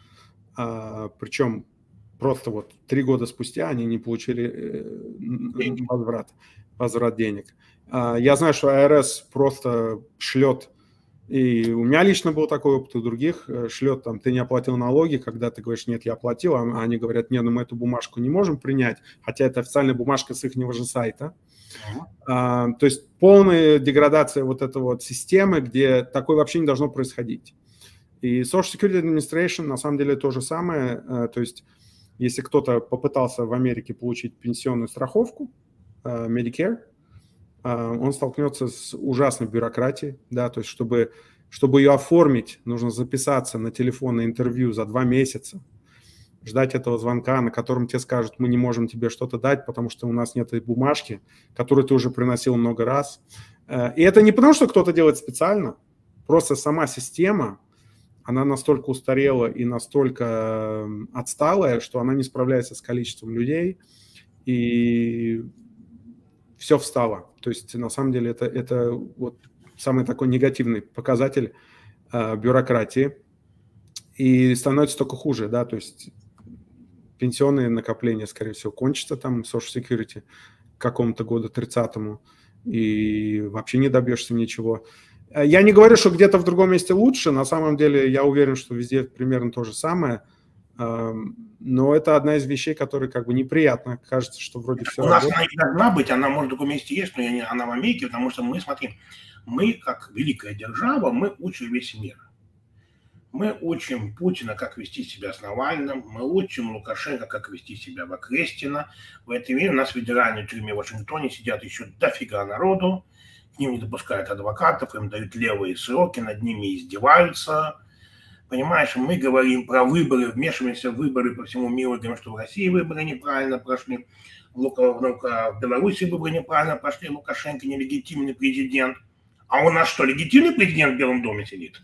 а, причем просто вот три года спустя они не получили возврат, возврат денег. А, я знаю, что ай ар эс просто шлет, и у меня лично был такой опыт, у других шлет, там, ты не оплатил налоги, когда ты говоришь, нет, я оплатил, а они говорят, нет, ну мы эту бумажку не можем принять, хотя это официальная бумажка с их же сайта. Uh-huh. А, то есть полная деградация вот этой вот системы, где такое вообще не должно происходить. И Social Security Administration на самом деле то же самое, а, то есть если кто-то попытался в Америке получить пенсионную страховку, а, Medicare, он столкнется с ужасной бюрократией, да, то есть чтобы, чтобы ее оформить, нужно записаться на телефонное интервью за два месяца, ждать этого звонка, на котором тебе скажут, мы не можем тебе что-то дать, потому что у нас нет этой бумажки, которую ты уже приносил много раз. И это не потому, что кто-то делает специально, просто сама система, она настолько устарела и настолько отсталая, что она не справляется с количеством людей, и все встало. То есть, на самом деле, это, это вот самый такой негативный показатель э, бюрократии. И становится только хуже, да, то есть пенсионные накопления, скорее всего, кончатся там, Social Security к какому-то году тридцатому, и вообще не добьешься ничего. Я не говорю, что где-то в другом месте лучше, на самом деле я уверен, что везде примерно то же самое. Но это одна из вещей, которые как бы неприятно. Кажется, что вроде все. У нас работает. Она и должна быть, она может в другом месте есть, но она в Америке, потому что мы, смотрим, мы как великая держава, мы учим весь мир. Мы учим Путина, как вести себя с Навальным, мы учим Лукашенко, как вести себя в Окрестино. В этой мере у нас в федеральной тюрьме в Вашингтоне сидят еще дофига народу, к ним не допускают адвокатов, им дают левые сроки, над ними издеваются. Понимаешь, мы говорим про выборы, вмешиваемся в выборы по всему миру, говорим, что в России выборы неправильно прошли, в, Лука, в Беларуси выборы неправильно прошли, Лукашенко нелегитимный президент. А у нас что, легитимный президент в Белом доме сидит?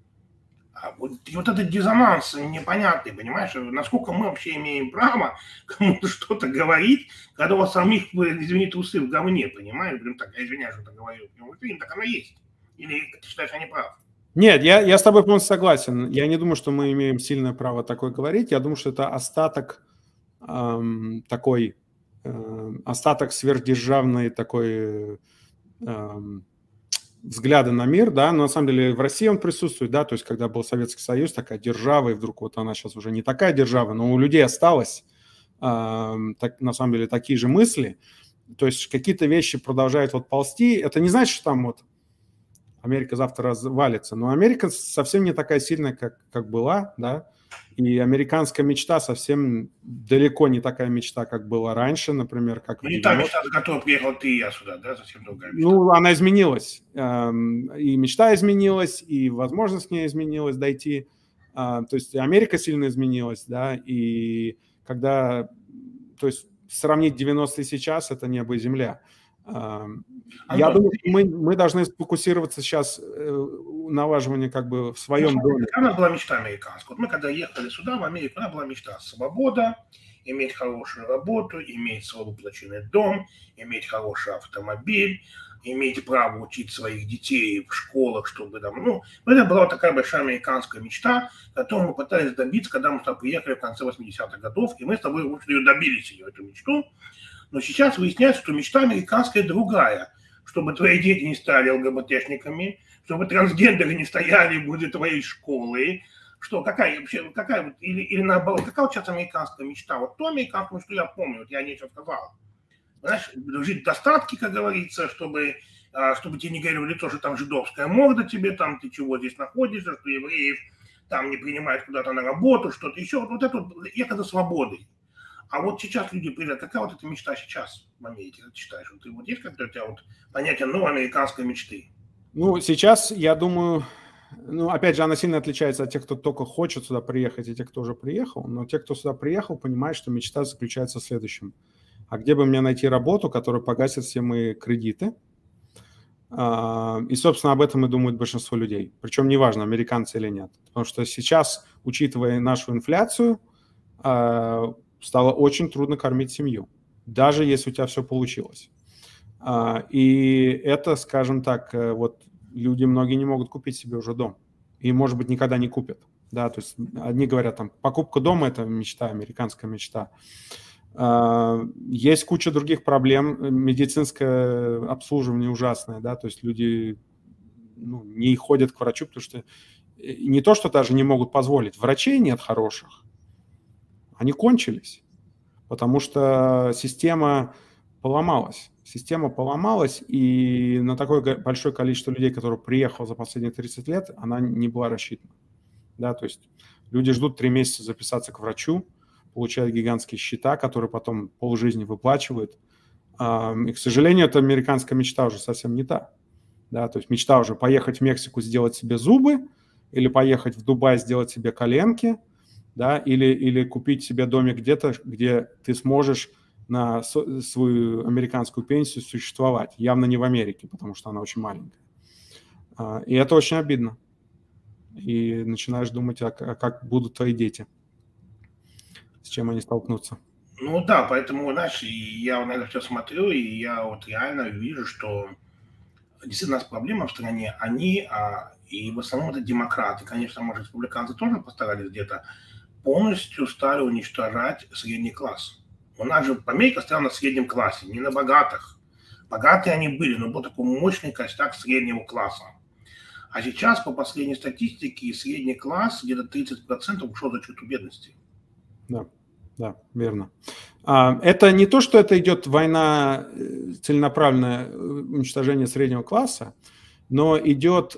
А вот, и вот этот диссонанс непонятный, понимаешь, насколько мы вообще имеем право кому-то что-то говорить, когда у вас самих, извините, усы в говне, понимаешь? Блин, так, я извиняюсь, что-то говорю. Так оно есть. Или ты считаешь, я не прав? Нет, я, я с тобой полностью согласен. Я не думаю, что мы имеем сильное право такое говорить. Я думаю, что это остаток эм, такой, эм, остаток сверхдержавной такой эм, взгляда на мир, да, но на самом деле в России он присутствует, да, то есть когда был Советский Союз, такая держава, и вдруг вот она сейчас уже не такая держава, но у людей осталось эм, так, на самом деле такие же мысли, то есть какие-то вещи продолжают вот ползти. Это не значит, что там вот Америка завтра развалится, но Америка совсем не такая сильная, как, как была, да, и американская мечта совсем далеко не такая мечта, как была раньше, например, как ну, не та мечта, за которой приехал ты и я сюда, да, совсем другая мечта. Ну, она изменилась, и мечта изменилась, и возможность к ней изменилась дойти, то есть Америка сильно изменилась, да, и когда, то есть сравнить девяностые сейчас, это небо и земля. Я Антон, думаю, мы, мы должны сфокусироваться сейчас на налаживании как бы в своем ну, доме. у нас была мечта американская. Вот мы когда ехали сюда, в Америку, у нас была мечта свобода, иметь хорошую работу, иметь свой выплаченный дом, иметь хороший автомобиль, иметь право учить своих детей в школах, чтобы там, ну, это была такая большая американская мечта, которую мы пытались добиться, когда мы сюда приехали в конце восьмидесятых годов, и мы с тобой, в общем, ее добились, ее, эту мечту. Но сейчас выясняется, что мечта американская другая, чтобы твои дети не стали ЛГБТшниками, чтобы трансгендеры не стояли возле твоей школы, что какая вообще, какая вот, или, или наоборот, какая вот сейчас американская мечта? Вот то американскую, что я помню, вот я о ней сейчас сказал. Знаешь, жить в достатке, как говорится, чтобы, чтобы тебе не говорили в лицо, что там жидовская морда тебе, там ты чего здесь находишься, что евреев там не принимают куда-то на работу, что-то еще. Вот, вот это вот ехать за свободой. А вот сейчас люди приезжают, какая вот эта мечта сейчас в Америке, как ты считаешь? Вот, ты, вот есть как-то у тебя вот понятие новой американской мечты? Ну, сейчас, я думаю, ну, опять же, она сильно отличается от тех, кто только хочет сюда приехать, и тех, кто уже приехал. Но те, кто сюда приехал, понимают, что мечта заключается в следующем. А где бы мне найти работу, которая погасит все мои кредиты? И, собственно, об этом и думают большинство людей. Причем неважно, американцы или нет. Потому что сейчас, учитывая нашу инфляцию, стало очень трудно кормить семью, даже если у тебя все получилось. И это, скажем так, вот люди многие не могут купить себе уже дом. И, может быть, никогда не купят. Да? То есть одни говорят, там, покупка дома – это мечта, американская мечта. Есть куча других проблем. Медицинское обслуживание ужасное. Да? То есть люди ну, не ходят к врачу, потому что не то, что даже не могут позволить. Врачей нет хороших. Они кончились, потому что система поломалась. Система поломалась, и на такое большое количество людей, которые приехало за последние тридцать лет, она не была рассчитана. Да, то есть люди ждут три месяца записаться к врачу, получают гигантские счета, которые потом полжизни выплачивают. И, к сожалению, эта американская мечта уже совсем не та. Да, то есть мечта уже поехать в Мексику, сделать себе зубы, или поехать в Дубай, сделать себе коленки, да, или, или купить себе домик где-то, где ты сможешь на свою американскую пенсию существовать. Явно не в Америке, потому что она очень маленькая. И это очень обидно. И начинаешь думать, а как будут твои дети, с чем они столкнутся. Ну да, поэтому, знаешь, я на это все смотрю, и я вот реально вижу, что действительно у нас проблема в стране, они, а, и в основном это демократы, конечно, может, республиканцы тоже постарались где-то, полностью стали уничтожать средний класс. У нас же Америка стояла на среднем классе, не на богатых. Богатые они были, но был такой мощный костяк среднего класса. А сейчас, по последней статистике, средний класс где-то тридцать процентов ушел за черту бедности. Да, да, верно. Это не то, что это идет война, целенаправленное уничтожение среднего класса, но идет,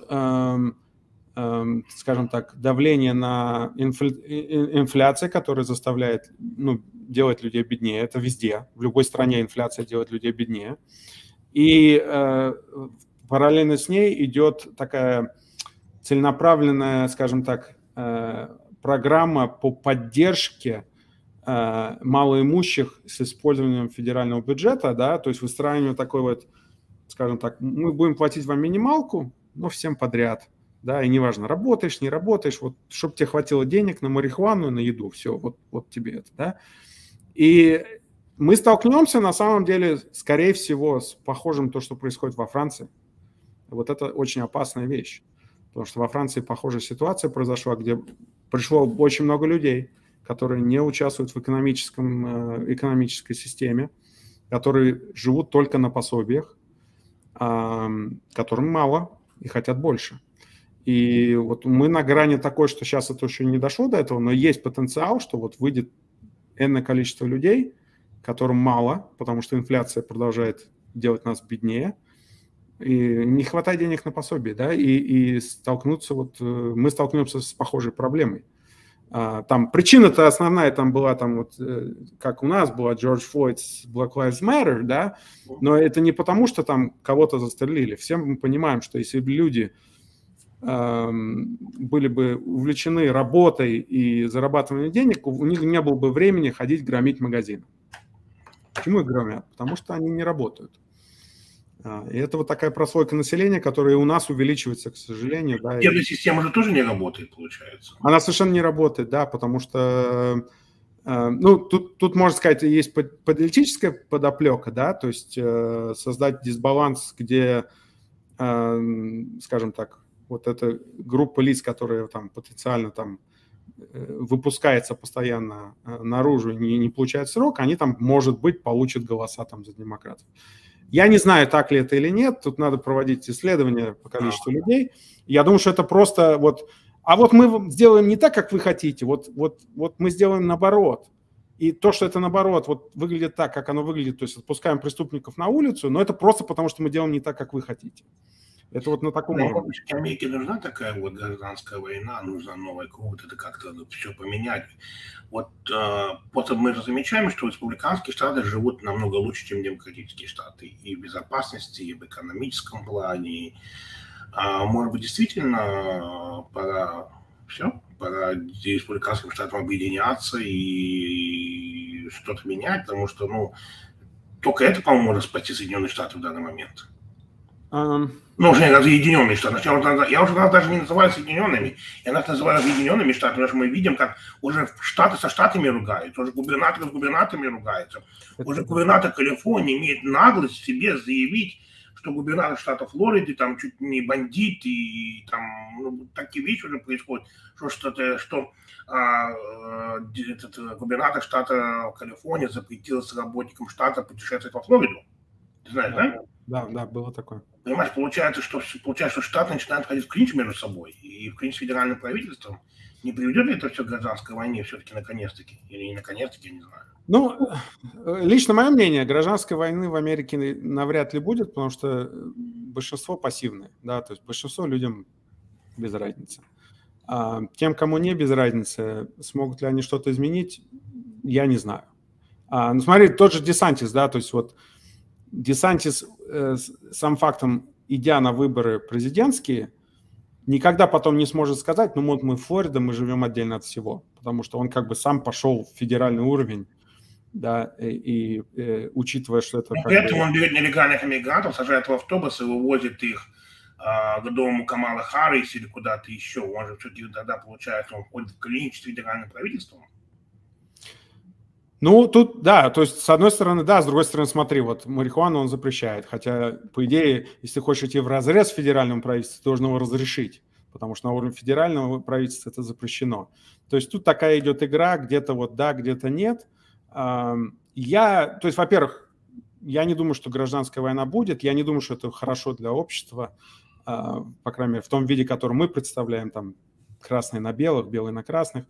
скажем так, давление на инфляцию, которая заставляет ну, делать людей беднее. Это везде. В любой стране инфляция делает людей беднее. И э, параллельно с ней идет такая целенаправленная, скажем так, э, программа по поддержке э, малоимущих с использованием федерального бюджета, да, то есть выстраивание такой вот, скажем так, мы будем платить вам минималку, но всем подряд. Да, и неважно, работаешь, не работаешь, вот, чтобы тебе хватило денег на марихуану и на еду, все, вот, вот тебе это, да. И мы столкнемся, на самом деле, скорее всего, с похожим то, что происходит во Франции. Вот это очень опасная вещь, потому что во Франции похожая ситуация произошла, где пришло очень много людей, которые не участвуют в экономическом, экономической системе, которые живут только на пособиях, которым мало и хотят больше. И вот мы на грани такой, что сейчас это еще не дошло до этого, но есть потенциал, что вот выйдет энное количество людей, которым мало, потому что инфляция продолжает делать нас беднее, и не хватает денег на пособие, да, и, и столкнуться, вот мы столкнемся с похожей проблемой. Там причина-то основная там была, там вот, как у нас была Джордж Флойд с Black Lives Matter, да, но это не потому, что там кого-то застрелили. Все мы понимаем, что если бы люди были бы увлечены работой и зарабатыванием денег, у них не было бы времени ходить громить магазины. Почему их громят? Потому что они не работают. И это вот такая прослойка населения, которая у нас увеличивается, к сожалению. Да, Судебная система же тоже не работает, получается. Она совершенно не работает, да, потому что, ну, тут, тут можно сказать, есть политическая подоплека, да, то есть создать дисбаланс, где, скажем так, вот эта группа лиц, которая там потенциально там выпускается постоянно наружу и не, не получает срок, они там, может быть, получат голоса там за демократов. Я не знаю, так ли это или нет, тут надо проводить исследования по количеству людей. Я думаю, что это просто вот, а вот мы сделаем не так, как вы хотите, вот, вот, вот мы сделаем наоборот. И то, что это наоборот вот выглядит так, как оно выглядит, то есть отпускаем преступников на улицу, но это просто потому, что мы делаем не так, как вы хотите. Это вот на таком уровне. Америке нужна такая вот гражданская война, нужна новая кровь, это как-то все поменять. Вот э, просто мы же замечаем, что республиканские штаты живут намного лучше, чем демократические штаты. И в безопасности, и в экономическом плане. А, может быть, действительно пора все, пора республиканским штатам объединяться и что-то менять, потому что, ну, только это, по-моему, может спасти Соединенные Штаты в данный момент. Um... Ну, уже разъединенные штаты. Я уже, я уже нас даже не называю Соединенными, я нас называю разъединенными штатами, потому что мы видим, как уже штаты со штатами ругаются, уже губернаторы с губернаторами ругаются. Уже губернатор Калифорнии имеет наглость себе заявить, что губернатор штата Флориды там чуть не бандит, и там ну, такие вещи уже происходят, что, что-то, что а, этот губернатор штата Калифорния запретил с работникам штата путешествовать во Флориду. Ты знаешь, да? да? Да, да, было такое. Понимаешь, получается, что, получается, что штаты начинают ходить в клинч между собой, и в клинч с федеральным правительством. Не приведет ли это все к гражданской войне все-таки наконец-таки? Или не наконец-таки, я не знаю. Ну, лично мое мнение, гражданской войны в Америке навряд ли будет, потому что большинство пассивные, да, то есть большинство людям без разницы. А тем, кому не без разницы, смогут ли они что-то изменить, я не знаю. А, ну, смотри, тот же Десантис, да, то есть вот Десантис, э, сам фактом, идя на выборы президентские, никогда потом не сможет сказать, ну вот мы Флорида, мы живем отдельно от всего, потому что он как бы сам пошел в федеральный уровень, да, и, и э, учитывая, что это... Поэтому бы... он берет нелегальных иммигрантов, сажает в автобус и вывозит их э, к дому Камалы Харрис или куда-то еще. Он же все-таки тогда, получается, он входит в клинч с федеральным правительством. Ну, тут, да, то есть, с одной стороны, да, с другой стороны, смотри, вот марихуану он запрещает, хотя, по идее, если ты хочешь идти вразрез с федеральным правительством, ты должен его разрешить, потому что на уровне федерального правительства это запрещено. То есть, тут такая идет игра, где-то вот да, где-то нет. Я, то есть, во-первых, я не думаю, что гражданская война будет, я не думаю, что это хорошо для общества, по крайней мере, в том виде, который мы представляем, там, красные на белых, белые на красных.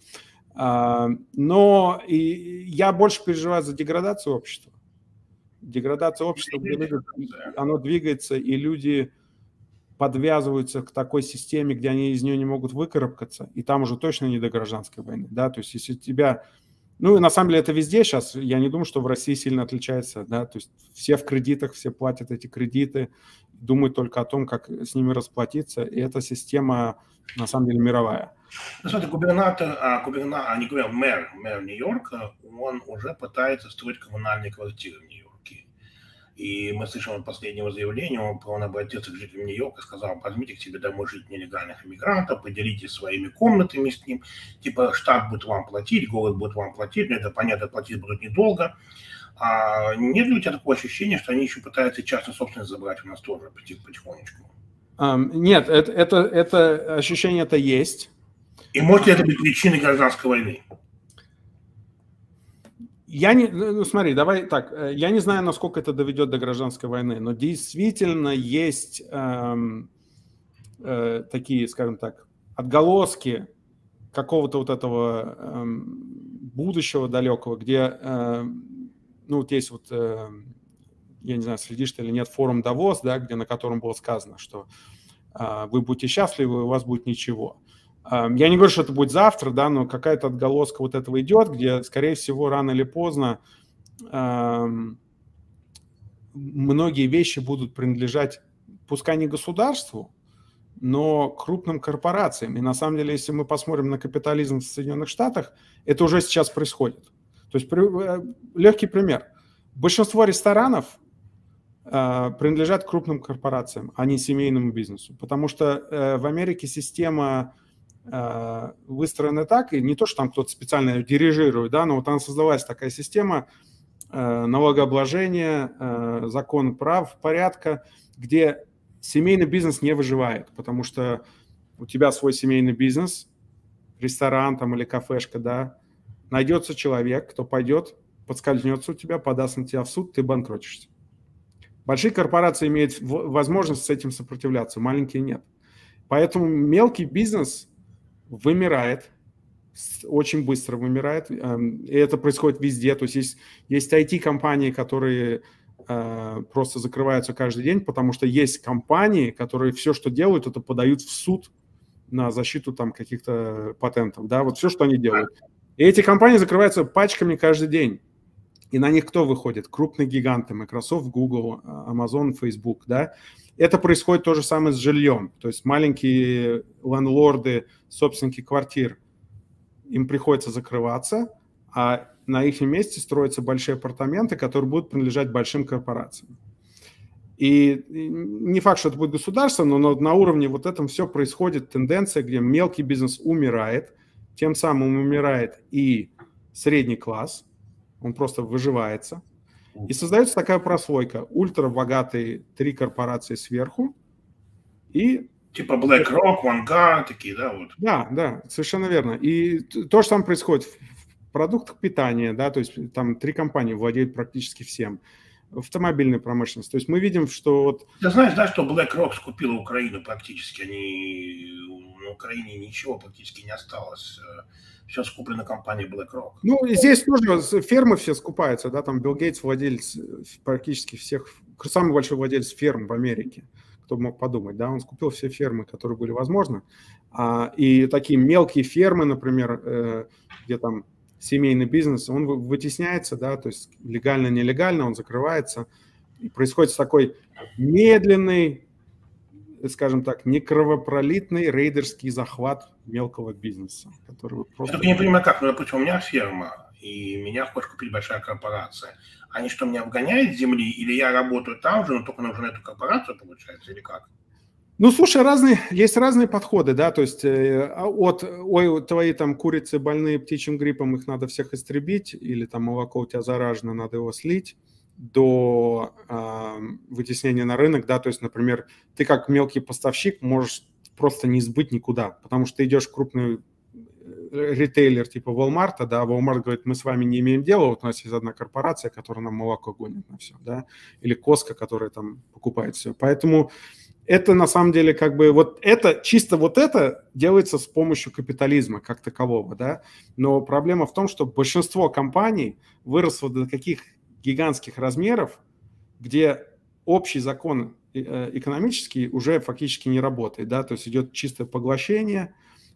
Но и я больше переживаю за деградацию общества. Деградация общества, где люди, оно двигается, и люди подвязываются к такой системе, где они из нее не могут выкарабкаться, и там уже точно не до гражданской войны. Да? То есть если тебя... Ну, и на самом деле это везде сейчас, я не думаю, что в России сильно отличается. Да? То есть все в кредитах, все платят эти кредиты, думают только о том, как с ними расплатиться, и эта система, на самом деле, мировая. Ну, смотри, губернатор, а, губернатор, а не губернатор, мэр, мэр Нью-Йорка, он уже пытается строить коммунальные квартиры в Нью-Йорке. И мы слышим от последнего заявления, он, он обратился к жителям Нью-Йорка, сказал, возьмите к себе домой жить нелегальных иммигрантов, поделитесь своими комнатами с ним, типа штат будет вам платить, город будет вам платить, но это, понятно, платить будут недолго. А нет ли у тебя такого ощущения, что они еще пытаются частную собственность забрать у нас тоже потихонечку? Um, нет, это, это, это ощущение-то есть. И может ли это быть причиной гражданской войны? Я не, ну смотри, давай так, я не знаю, насколько это доведет до гражданской войны, но действительно есть эм, э, такие, скажем так, отголоски какого-то вот этого эм, будущего далекого, где, э, ну вот есть вот, э, я не знаю, следишь ты или нет, форум Давос, да, где, на котором было сказано, что э, вы будете счастливы, у вас будет ничего. Я не говорю, что это будет завтра, да, но какая-то отголоска вот этого идет, где, скорее всего, рано или поздно э, многие вещи будут принадлежать, пускай не государству, но крупным корпорациям. И на самом деле, если мы посмотрим на капитализм в Соединенных Штатах, это уже сейчас происходит. То есть при, легкий пример. Большинство ресторанов принадлежат крупным корпорациям, а не семейному бизнесу. Потому что в Америке система выстроена так, и не то, что там кто-то специально ее дирижирует, да, но вот там создавалась такая система налогообложения, закон прав, порядка, где семейный бизнес не выживает, потому что у тебя свой семейный бизнес, ресторан там или кафешка, да, найдется человек, кто пойдет, подскользнется у тебя, подаст на тебя в суд, ты банкротишься. Большие корпорации имеют возможность с этим сопротивляться, маленькие нет. Поэтому мелкий бизнес вымирает, очень быстро вымирает, и это происходит везде. То есть есть, есть ай ти-компании, которые э, просто закрываются каждый день, потому что есть компании, которые все, что делают, это подают в суд на защиту там каких-то патентов. Да? Вот все, что они делают. И эти компании закрываются пачками каждый день. И на них кто выходит? Крупные гиганты. Microsoft, Google, Amazon, Facebook. Да? Это происходит то же самое с жильем. То есть маленькие лендлорды, собственники квартир, им приходится закрываться, а на их месте строятся большие апартаменты, которые будут принадлежать большим корпорациям. И не факт, что это будет государство, но на уровне вот этом все происходит тенденция, где мелкий бизнес умирает, тем самым умирает и средний класс, он просто выживается. И создается такая прослойка. Ультрабогатые три корпорации сверху и... Типа BlackRock, Vanguard, такие, да? Вот. Да, да, совершенно верно. И то же самое происходит в продуктах питания, да, то есть там три компании владеют практически всем. В автомобильной промышленности. То есть мы видим, что... Вот... Ты знаешь, да, что BlackRock скупила Украину практически, они... на Украине ничего практически не осталось. Все скуплено компанией BlackRock. Ну, здесь тоже фермы все скупаются, да, там Билл Гейтс владелец практически всех, самый большой владелец ферм в Америке. Кто мог подумать, да, он скупил все фермы, которые были возможны, а, и такие мелкие фермы, например, э, где там семейный бизнес, он вытесняется, да, то есть легально-нелегально он закрывается, и происходит такой медленный, скажем так, некровопролитный рейдерский захват мелкого бизнеса, который просто... Я только не понимаю, как, ну, допустим, у меня ферма, и меня хочет купить большая корпорация. Они что, меня вгоняют с земли, или я работаю там же, но только уже на эту корпорацию, получается, или как? Ну, слушай, разные, есть разные подходы, да, то есть э, от, ой, твои там курицы больные птичьим гриппом, их надо всех истребить, или там молоко у тебя заражено, надо его слить, до э, вытеснения на рынок, да, то есть, например, ты как мелкий поставщик можешь просто не сбыть никуда, потому что ты идешь в крупный ритейлер типа Walmart, да, Walmart говорит, мы с вами не имеем дела, вот у нас есть одна корпорация, которая нам молоко гонит на все, да, или Costco, которая там покупает все, поэтому это на самом деле как бы вот это, чисто вот это делается с помощью капитализма как такового, да, но проблема в том, что большинство компаний выросло до таких гигантских размеров, где общий закон экономический уже фактически не работает, да, то есть идет чистое поглощение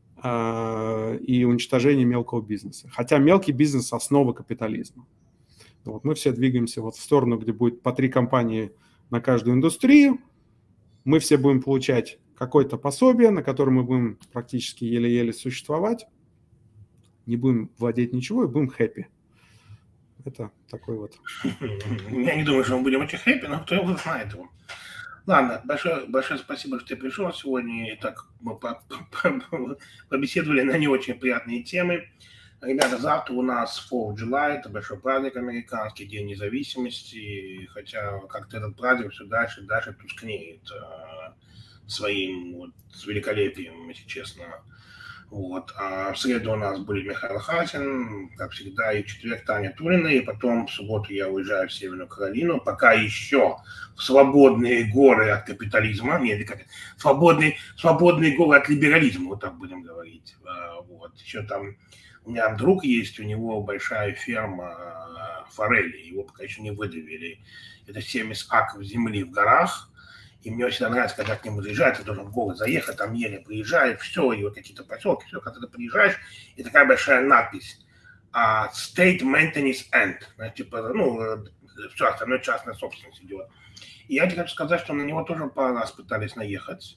э, и уничтожение мелкого бизнеса. Хотя мелкий бизнес – основа капитализма. Вот мы все двигаемся вот в сторону, где будет по три компании на каждую индустрию, мы все будем получать какое-то пособие, на котором мы будем практически еле-еле существовать, не будем владеть ничего и будем хэппи. Это такой вот. Я не думаю, что мы будем очень хэппи, но кто его знает его. Ладно, большое, большое спасибо, что ты пришел сегодня. И так мы побеседовали на не очень приятные темы. Ребята, завтра у нас форт оф July, это большой праздник американский, День независимости. Хотя как-то этот праздник все дальше и дальше тускнеет э, своим вот, великолепием, если честно. Вот. А в среду у нас будет Михаил Хатин, как всегда, и в четверг Таня Тулина, и потом в субботу я уезжаю в Северную Каролину, пока еще в свободные горы от капитализма, нет, как свободные, свободные горы от либерализма, вот так будем говорить. Вот. Еще там у меня друг есть, у него большая ферма форели, его пока еще не выдавили. Это семьдесят акров земли в горах. И мне всегда нравится, когда к нему заезжают, ты должен в город заехать, там еле приезжает, все, и вот какие-то поселки, все, когда ты приезжаешь, и такая большая надпись uh, State Maintenance End, знаешь, типа, ну, все остальное частная собственность идет. И я тебе хочу сказать, что на него тоже пару раз пытались наехать,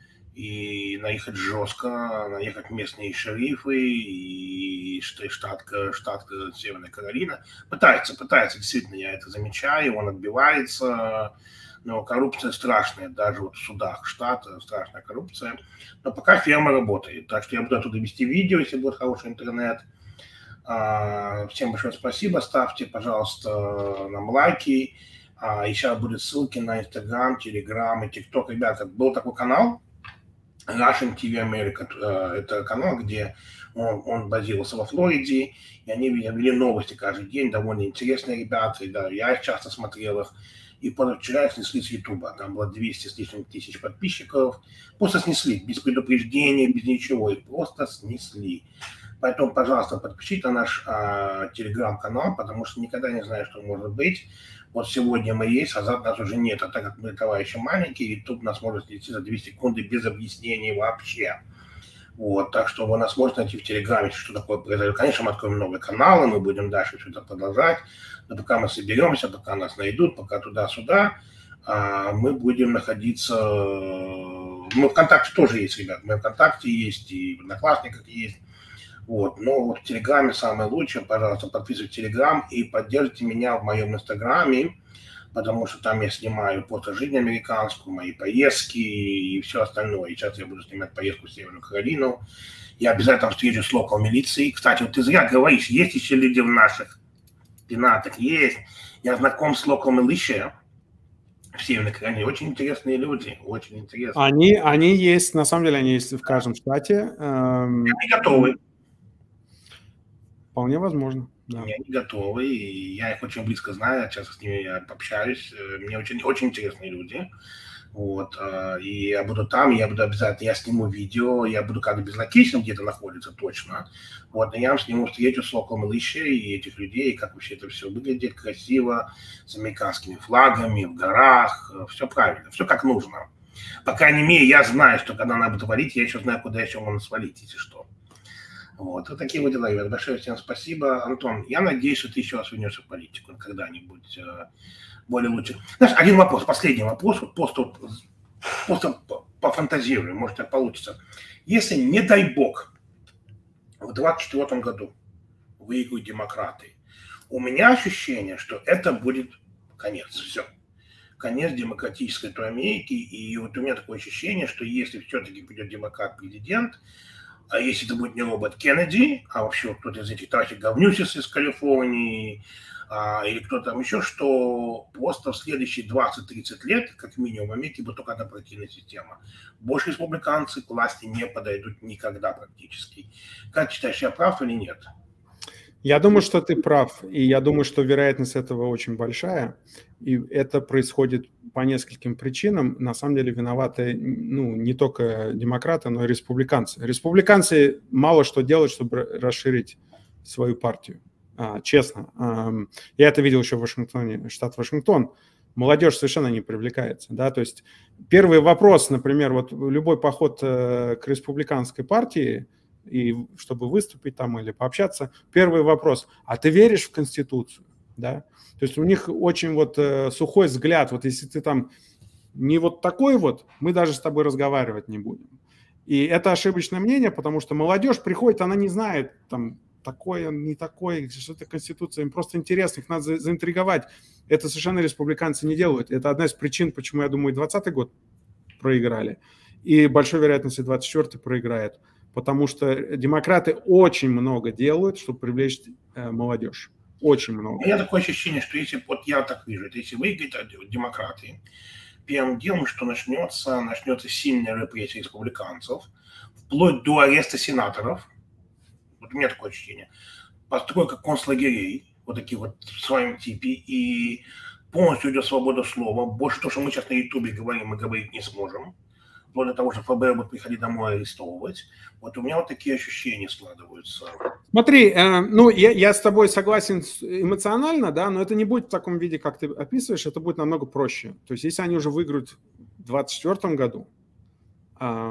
и наехать жестко, наехать местные шерифы, и штатка, штатка Северная Каролина. Пытается, пытается, действительно, я это замечаю, он отбивается. но коррупция страшная, даже вот в судах штата страшная коррупция. Но пока ферма работает, так что я буду оттуда вести видео, если будет хороший интернет. Всем большое спасибо, ставьте, пожалуйста, нам лайки. И сейчас будут ссылки на Инстаграм, Телеграм и ТикТок. Ребята, был такой канал Russian ти ви America. Это канал, где он, он базировался во Флориде, и они вели новости каждый день, довольно интересные ребята, и да, я их часто смотрел их. И позавчера их снесли с Ютуба, там было двести с лишним тысяч подписчиков, просто снесли, без предупреждения, без ничего, их просто снесли. Поэтому, пожалуйста, подпишитесь на наш а, телеграм-канал, потому что никогда не знаю, что может быть. Вот сегодня мы есть, а завтра нас уже нет. А так как мы товарищи маленькие, YouTube нас может снести за две секунды без объяснений вообще. Вот, так что вы нас можете найти в Телеграме, что такое произойдет. Конечно, мы откроем новые каналы, мы будем дальше все это продолжать. Но пока мы соберемся, пока нас найдут, пока туда-сюда, а, мы будем находиться... Мы ВКонтакте тоже есть, ребят. Мы ВКонтакте есть, и в Одноклассниках есть. Вот, но вот в Телеграме самое лучшее, пожалуйста, подписывайтесь в Телеграм и поддержите меня в моем Инстаграме, потому что там я снимаю просто жизнь американскую, мои поездки и все остальное. И сейчас я буду снимать поездку в Северную Каролину. Я обязательно встречусь с локал милицией. Кстати, вот ты зря говоришь, есть еще люди в наших пенатах, есть. Я знаком с локал милицией в Северной Каролине. Очень интересные люди, очень интересные. Они, они есть, на самом деле, они есть в каждом штате. Они готовы. Вполне возможно. Да. Они готовы, и я их очень близко знаю, я часто с ними я общаюсь. Мне очень, очень интересные люди. Вот. И я буду там, я буду обязательно, я сниму видео, я буду как-то безлокейшн где-то находиться точно. Вот. И я вам сниму встречу с local militia и этих людей, как вообще это все выглядит красиво, с американскими флагами, в горах, все правильно, все как нужно. По крайней мере, я знаю, что когда надо творить, я еще знаю, куда еще можно свалить, если что. Вот, вот такие вот дела, ребят. Большое всем спасибо. Антон, я надеюсь, что ты еще раз вернешься в политику когда-нибудь э, более лучше. Знаешь, один вопрос, последний вопрос, вот просто, просто пофантазирую, может, так получится. Если, не дай бог, в двадцать четвёртом году выиграют демократы, у меня ощущение, что это будет конец, все. Конец демократической Америки, и вот у меня такое ощущение, что если все-таки придет демократ-президент, а если это будет не Роберт Кеннеди, а вообще вот кто-то из этих товарищей Говнюсис из Калифорнии, а, или кто-то там еще, что просто в следующие двадцать-тридцать лет, как минимум, в Америке будет только одна партийная система. Больше республиканцы к власти не подойдут никогда практически. Как считаешь, я прав или нет? Я думаю, что ты прав, и я думаю, что вероятность этого очень большая, и это происходит по нескольким причинам. На самом деле виноваты ну, не только демократы, но и республиканцы. Республиканцы мало что делают, чтобы расширить свою партию, а, честно. А, я это видел еще в Вашингтоне, штат Вашингтон. Молодежь совершенно не привлекается. Да? То есть первый вопрос, например, вот любой поход к республиканской партии, и чтобы выступить там или пообщаться, первый вопрос: а ты веришь в Конституцию? Да? То есть у них очень вот э, сухой взгляд, вот если ты там не вот такой вот, мы даже с тобой разговаривать не будем. И это ошибочное мнение, потому что молодежь приходит, она не знает там такое, не такое, что это Конституция, им просто интересно, их надо за, заинтриговать. Это совершенно республиканцы не делают. Это одна из причин, почему, я думаю, двадцатый год проиграли, и большой вероятности двадцать четвёртый проиграет. Потому что демократы очень много делают, чтобы привлечь э, молодежь. Очень много. У меня такое ощущение, что если, вот я так вижу, если выиграют демократы, первым делом, что начнется, начнется сильная репрессия республиканцев, вплоть до ареста сенаторов. Вот у меня такое ощущение. Постройка концлагерей, вот такие вот в своем типе, и полностью идет свобода слова. Больше то, что мы сейчас на Ютубе говорим, мы говорить не сможем. Вплоть до того, что ФБР будет приходить домой арестовывать. Вот у меня вот такие ощущения складываются. Смотри, э, ну, я, я с тобой согласен эмоционально, да, но это не будет в таком виде, как ты описываешь, это будет намного проще. То есть, если они уже выиграют в двадцать четвёртом году, э,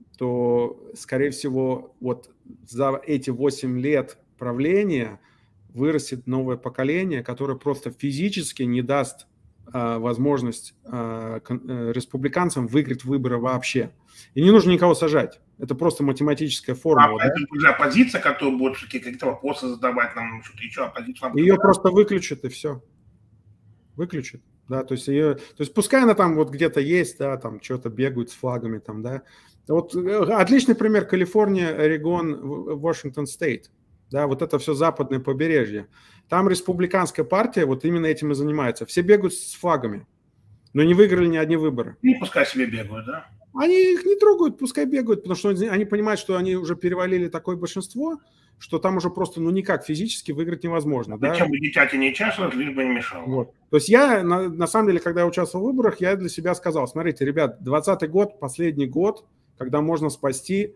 то, скорее всего, вот за эти восемь лет правления вырастет новое поколение, которое просто физически не даст возможность э, республиканцам выиграть выборы вообще. И не нужно никого сажать. Это просто математическая формула. А да? Это уже оппозиция, которая будет какие-то вопросы задавать нам, что-то еще, оппозиция. Ее просто выключат, и все. Выключат. Да, то есть, ее, то есть пускай она там вот где-то есть, да, там что-то бегают с флагами там, да. Вот отличный пример: Калифорния, Орегон, Вашингтон Стейт. Да, вот это все западное побережье. Там республиканская партия вот именно этим и занимается. Все бегают с флагами, но не выиграли ни одни выборы. И пускай себе бегают, да? Они их не трогают, пускай бегают, потому что они понимают, что они уже перевалили такое большинство, что там уже просто ну никак физически выиграть невозможно. Да? Чем бы дитяти не участвовать, лишь бы не мешало. Вот. То есть я, на, на самом деле, когда я участвовал в выборах, я для себя сказал: смотрите, ребят, двадцатый год, последний год, когда можно спасти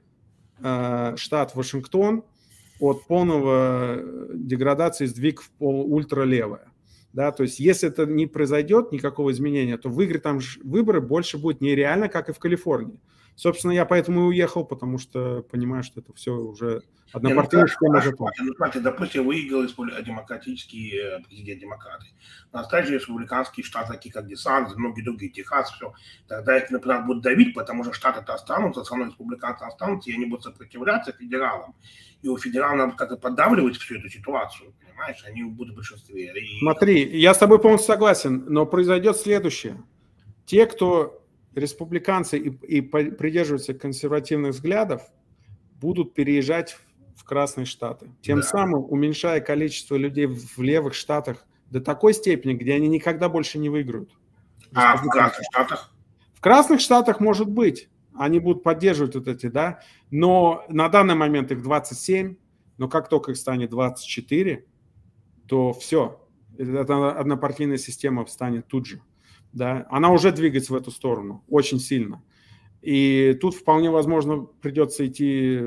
э, штат Вашингтон от полного деградации, сдвиг в пол ультралевое. Да, то есть если это не произойдет, никакого изменения, то выиграть там выборы больше будет нереально, как и в Калифорнии. Собственно, я поэтому и уехал, потому что понимаю, что это все уже однопартийная система. Ну, смотрите, допустим, выиграл демократический президент демократы. На стадии республиканские штаты, такие как Десант, многие другие, Техас, все. Тогда их, например, будут давить, потому что штаты-то останутся, все равно республиканцы останутся, и они будут сопротивляться федералам. И у федералов надо как-то поддавливать всю эту ситуацию, понимаешь? Они будут в большинстве. И... Смотри, я с тобой полностью согласен, но произойдет следующее. Те, кто республиканцы и, и придерживаются консервативных взглядов, будут переезжать в красные штаты, тем да. самым уменьшая количество людей в левых штатах до такой степени, где они никогда больше не выиграют. А в красных штатах? В красных штатах может быть. Они будут поддерживать вот эти, да, но на данный момент их двадцать семь, но как только их станет двадцать четыре, то все, эта однопартийная система встанет тут же. Да, она уже двигается в эту сторону очень сильно. И тут вполне возможно придется идти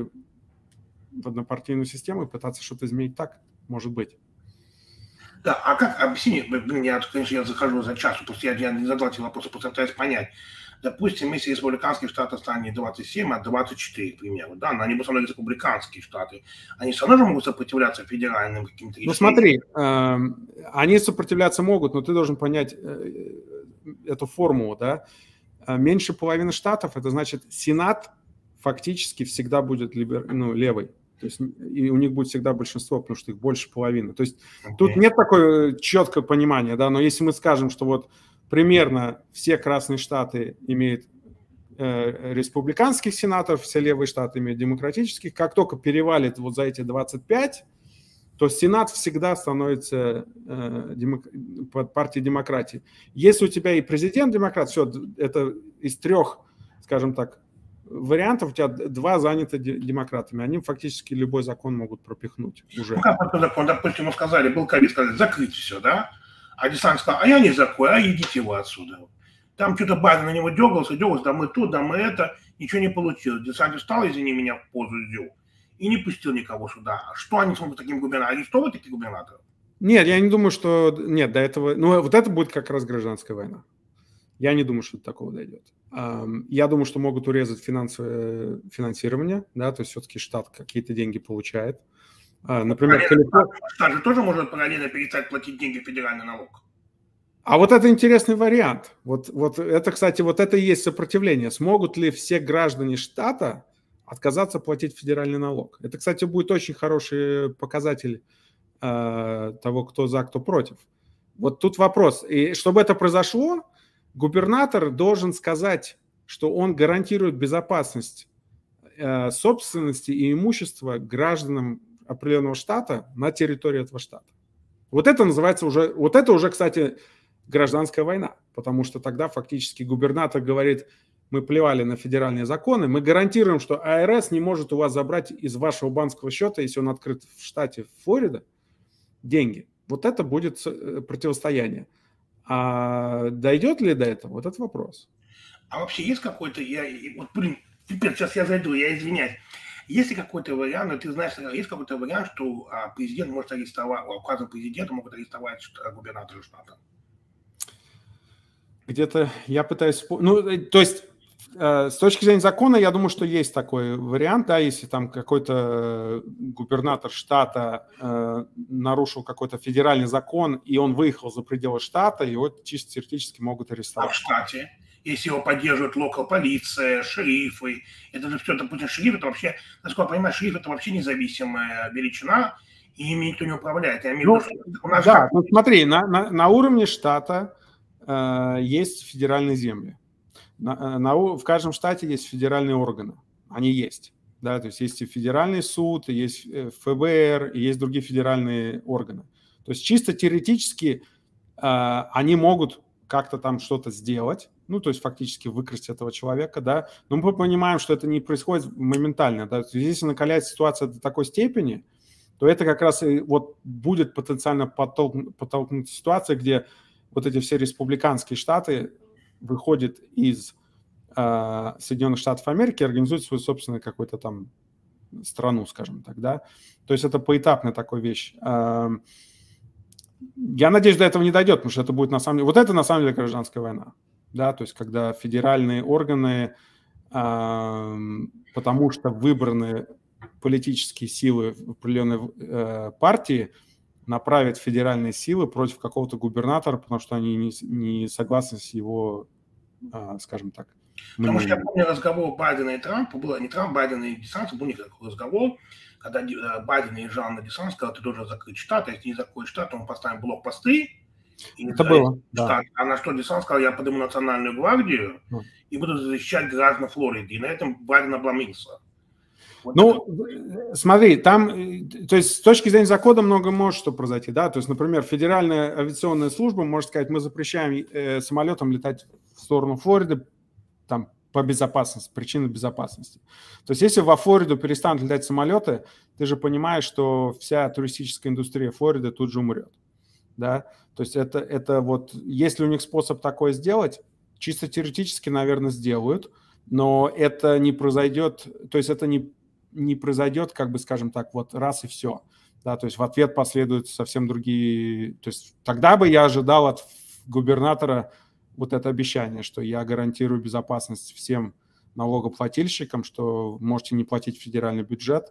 в однопартийную систему и пытаться что-то изменить. Так, может быть. Да, а как, объясни, блин, я, конечно, я захожу за час, просто я, я не задал эти вопросы, просто пытаюсь понять. Допустим, если республиканские штаты станет не двадцать семь, а двадцать четыре, к примеру, да, но они будут становиться республиканские штаты, они все равно же могут сопротивляться федеральным каким-то решениям? Ну смотри, э, они сопротивляться могут, но ты должен понять э, эту формулу, да. Меньше половины штатов, это значит, Сенат фактически всегда будет либер, ну, левый. То есть и у них будет всегда большинство, потому что их больше половины. То есть okay. тут нет такое четкое понимания, да, но если мы скажем, что вот примерно все красные штаты имеют э, республиканских сенаторов, все левые штаты имеют демократических, как только перевалит вот за эти двадцать пять, то Сенат всегда становится э, демок... под партией демократии. Если у тебя и президент демократ, все, это из трех, скажем так, вариантов, у тебя два заняты демократами. Они фактически любой закон могут пропихнуть уже. Ну, как такой закон? Допустим, мы сказали, был ковид, сказали, закрыть все, да? А Десант сказал, а я не закрою, а идите вы отсюда. Там что-то Байден на него дергался, дергался, да мы тут, да мы это, ничего не получилось. Десант встал, извини меня, в позу сделал и не пустил никого сюда. Что они смогут таким губернатором? Арестовывать таких губернаторов? Нет, я не думаю, что... Нет, до этого... Ну, вот это будет как раз гражданская война. Я не думаю, что до такого дойдет. Я думаю, что могут урезать финансовое финансирование, да, то есть все-таки штат какие-то деньги получает. Например, Калифорния... Штат же тоже может параллельно перестать платить деньги в федеральный налог. А вот это интересный вариант. Вот, вот это, кстати, вот это и есть сопротивление. Смогут ли все граждане штата отказаться платить федеральный налог? Это, кстати, будет очень хороший показатель э, того, кто за, кто против. Вот тут вопрос. И чтобы это произошло, губернатор должен сказать, что он гарантирует безопасность э, собственности и имущества гражданам определенного штата на территории этого штата. Вот это называется уже, вот это уже, кстати, гражданская война, потому что тогда фактически губернатор говорит, мы плевали на федеральные законы, мы гарантируем, что А Р С не может у вас забрать из вашего банковского счета, если он открыт в штате Флорида, деньги. Вот это будет противостояние. А дойдет ли до этого? Вот это вопрос. А вообще есть какой-то, я, вот, блин, теперь сейчас я зайду, я извиняюсь. Есть ли какой-то вариант, ну, ты знаешь, есть какой-то вариант, что а, президент может арестовать, указом президента могут арестовать губернатора штата? Где-то я пытаюсь... Ну, то есть, э, с точки зрения закона, я думаю, что есть такой вариант, да, если там какой-то губернатор штата э, нарушил какой-то федеральный закон, и он выехал за пределы штата, его чисто теоретически могут арестовать. А в штате? Если его поддерживают локал полиция, шерифы, это же все, допустим, шериф, это вообще, насколько я понимаю, шериф это вообще независимая величина, и ими никто не управляет. Я имею в виду, что у нас да, ну, смотри, на, на, на уровне штата э, есть федеральные земли. На, на, в каждом штате есть федеральные органы. Они есть. Да, то есть есть и федеральный суд, и есть эф бэ эр, и есть другие федеральные органы. То есть чисто теоретически э, они могут как-то там что-то сделать, ну, то есть фактически выкрасть этого человека, да, но мы понимаем, что это не происходит моментально, да, то есть если накаляется ситуация до такой степени, то это как раз и вот будет потенциально подтолкнуть, подтолкнуть ситуация, где вот эти все республиканские штаты выходят из э, Соединенных Штатов Америки и организуют свою собственную какую-то там страну, скажем так, да. То есть это поэтапная такая вещь. Э, я надеюсь, до этого не дойдет, потому что это будет на самом деле... Вот это на самом деле гражданская война, да, то есть когда федеральные органы, э, потому что выбраны политические силы в определенной э, партии, направить федеральные силы против какого-то губернатора, потому что они не, не согласны с его, э, скажем так, мнением. Потому что я помню разговор Байдена и Трампа, было не Трамп, Байден и Десант, был никакой разговор, когда Байден езжал на Десант, сказал, ты должен закрыть штат, а если не закроешь штат, то он поставит блокпосты. И это было, штат. Да. А на что Десант сказал, я подниму национальную гвардию mm. и буду защищать граждан Флориды. И на этом Байден обломился. Вот ну, это... смотри, там, то есть с точки зрения закона много может что произойти, да, то есть, например, Федеральная авиационная служба может сказать, мы запрещаем э, самолетам летать в сторону Флориды, там, по безопасности, причины безопасности. То есть, если во Флориду перестанут летать самолеты, ты же понимаешь, что вся туристическая индустрия Флориды тут же умрет, да, то есть это, это вот, если у них способ такое сделать, чисто теоретически, наверное, сделают, но это не произойдет, то есть это не не произойдет, как бы, скажем так, вот раз и все. Да, то есть в ответ последуют совсем другие... То есть тогда бы я ожидал от губернатора вот это обещание, что я гарантирую безопасность всем налогоплательщикам, что можете не платить в федеральный бюджет,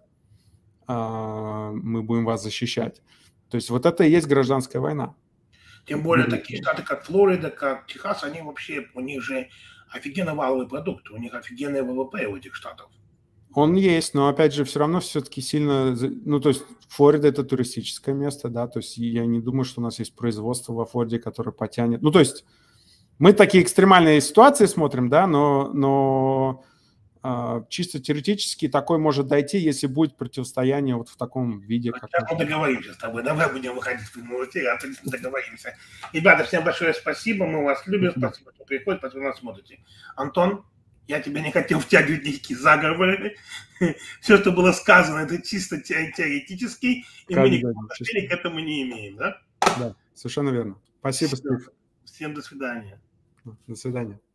мы будем вас защищать. То есть вот это и есть гражданская война. Тем более такие штаты, как Флорида, как Техас, они вообще, у них же офигенно валовый продукт, у них офигенный вэ вэ пэ у этих штатов. Он есть, но, опять же, все равно все-таки сильно... Ну, то есть Флорида – это туристическое место, да, то есть я не думаю, что у нас есть производство во Флориде, которое потянет... Ну, то есть мы такие экстремальные ситуации смотрим, да, но, но э, чисто теоретически такой может дойти, если будет противостояние вот в таком виде. Как сейчас мы договоримся с тобой, давай будем выходить в прямой эфир, а то договоримся. Ребята, всем большое спасибо, мы вас любим, спасибо, что приходите, спасибо, что нас смотрите. Антон? Я тебя не хотел втягивать никакие заговоры. Все, что было сказано, это чисто теоретически, и мы никакого отношения к этому не имеем, да? Да, совершенно верно. Спасибо, Стив. Всем до свидания. До свидания.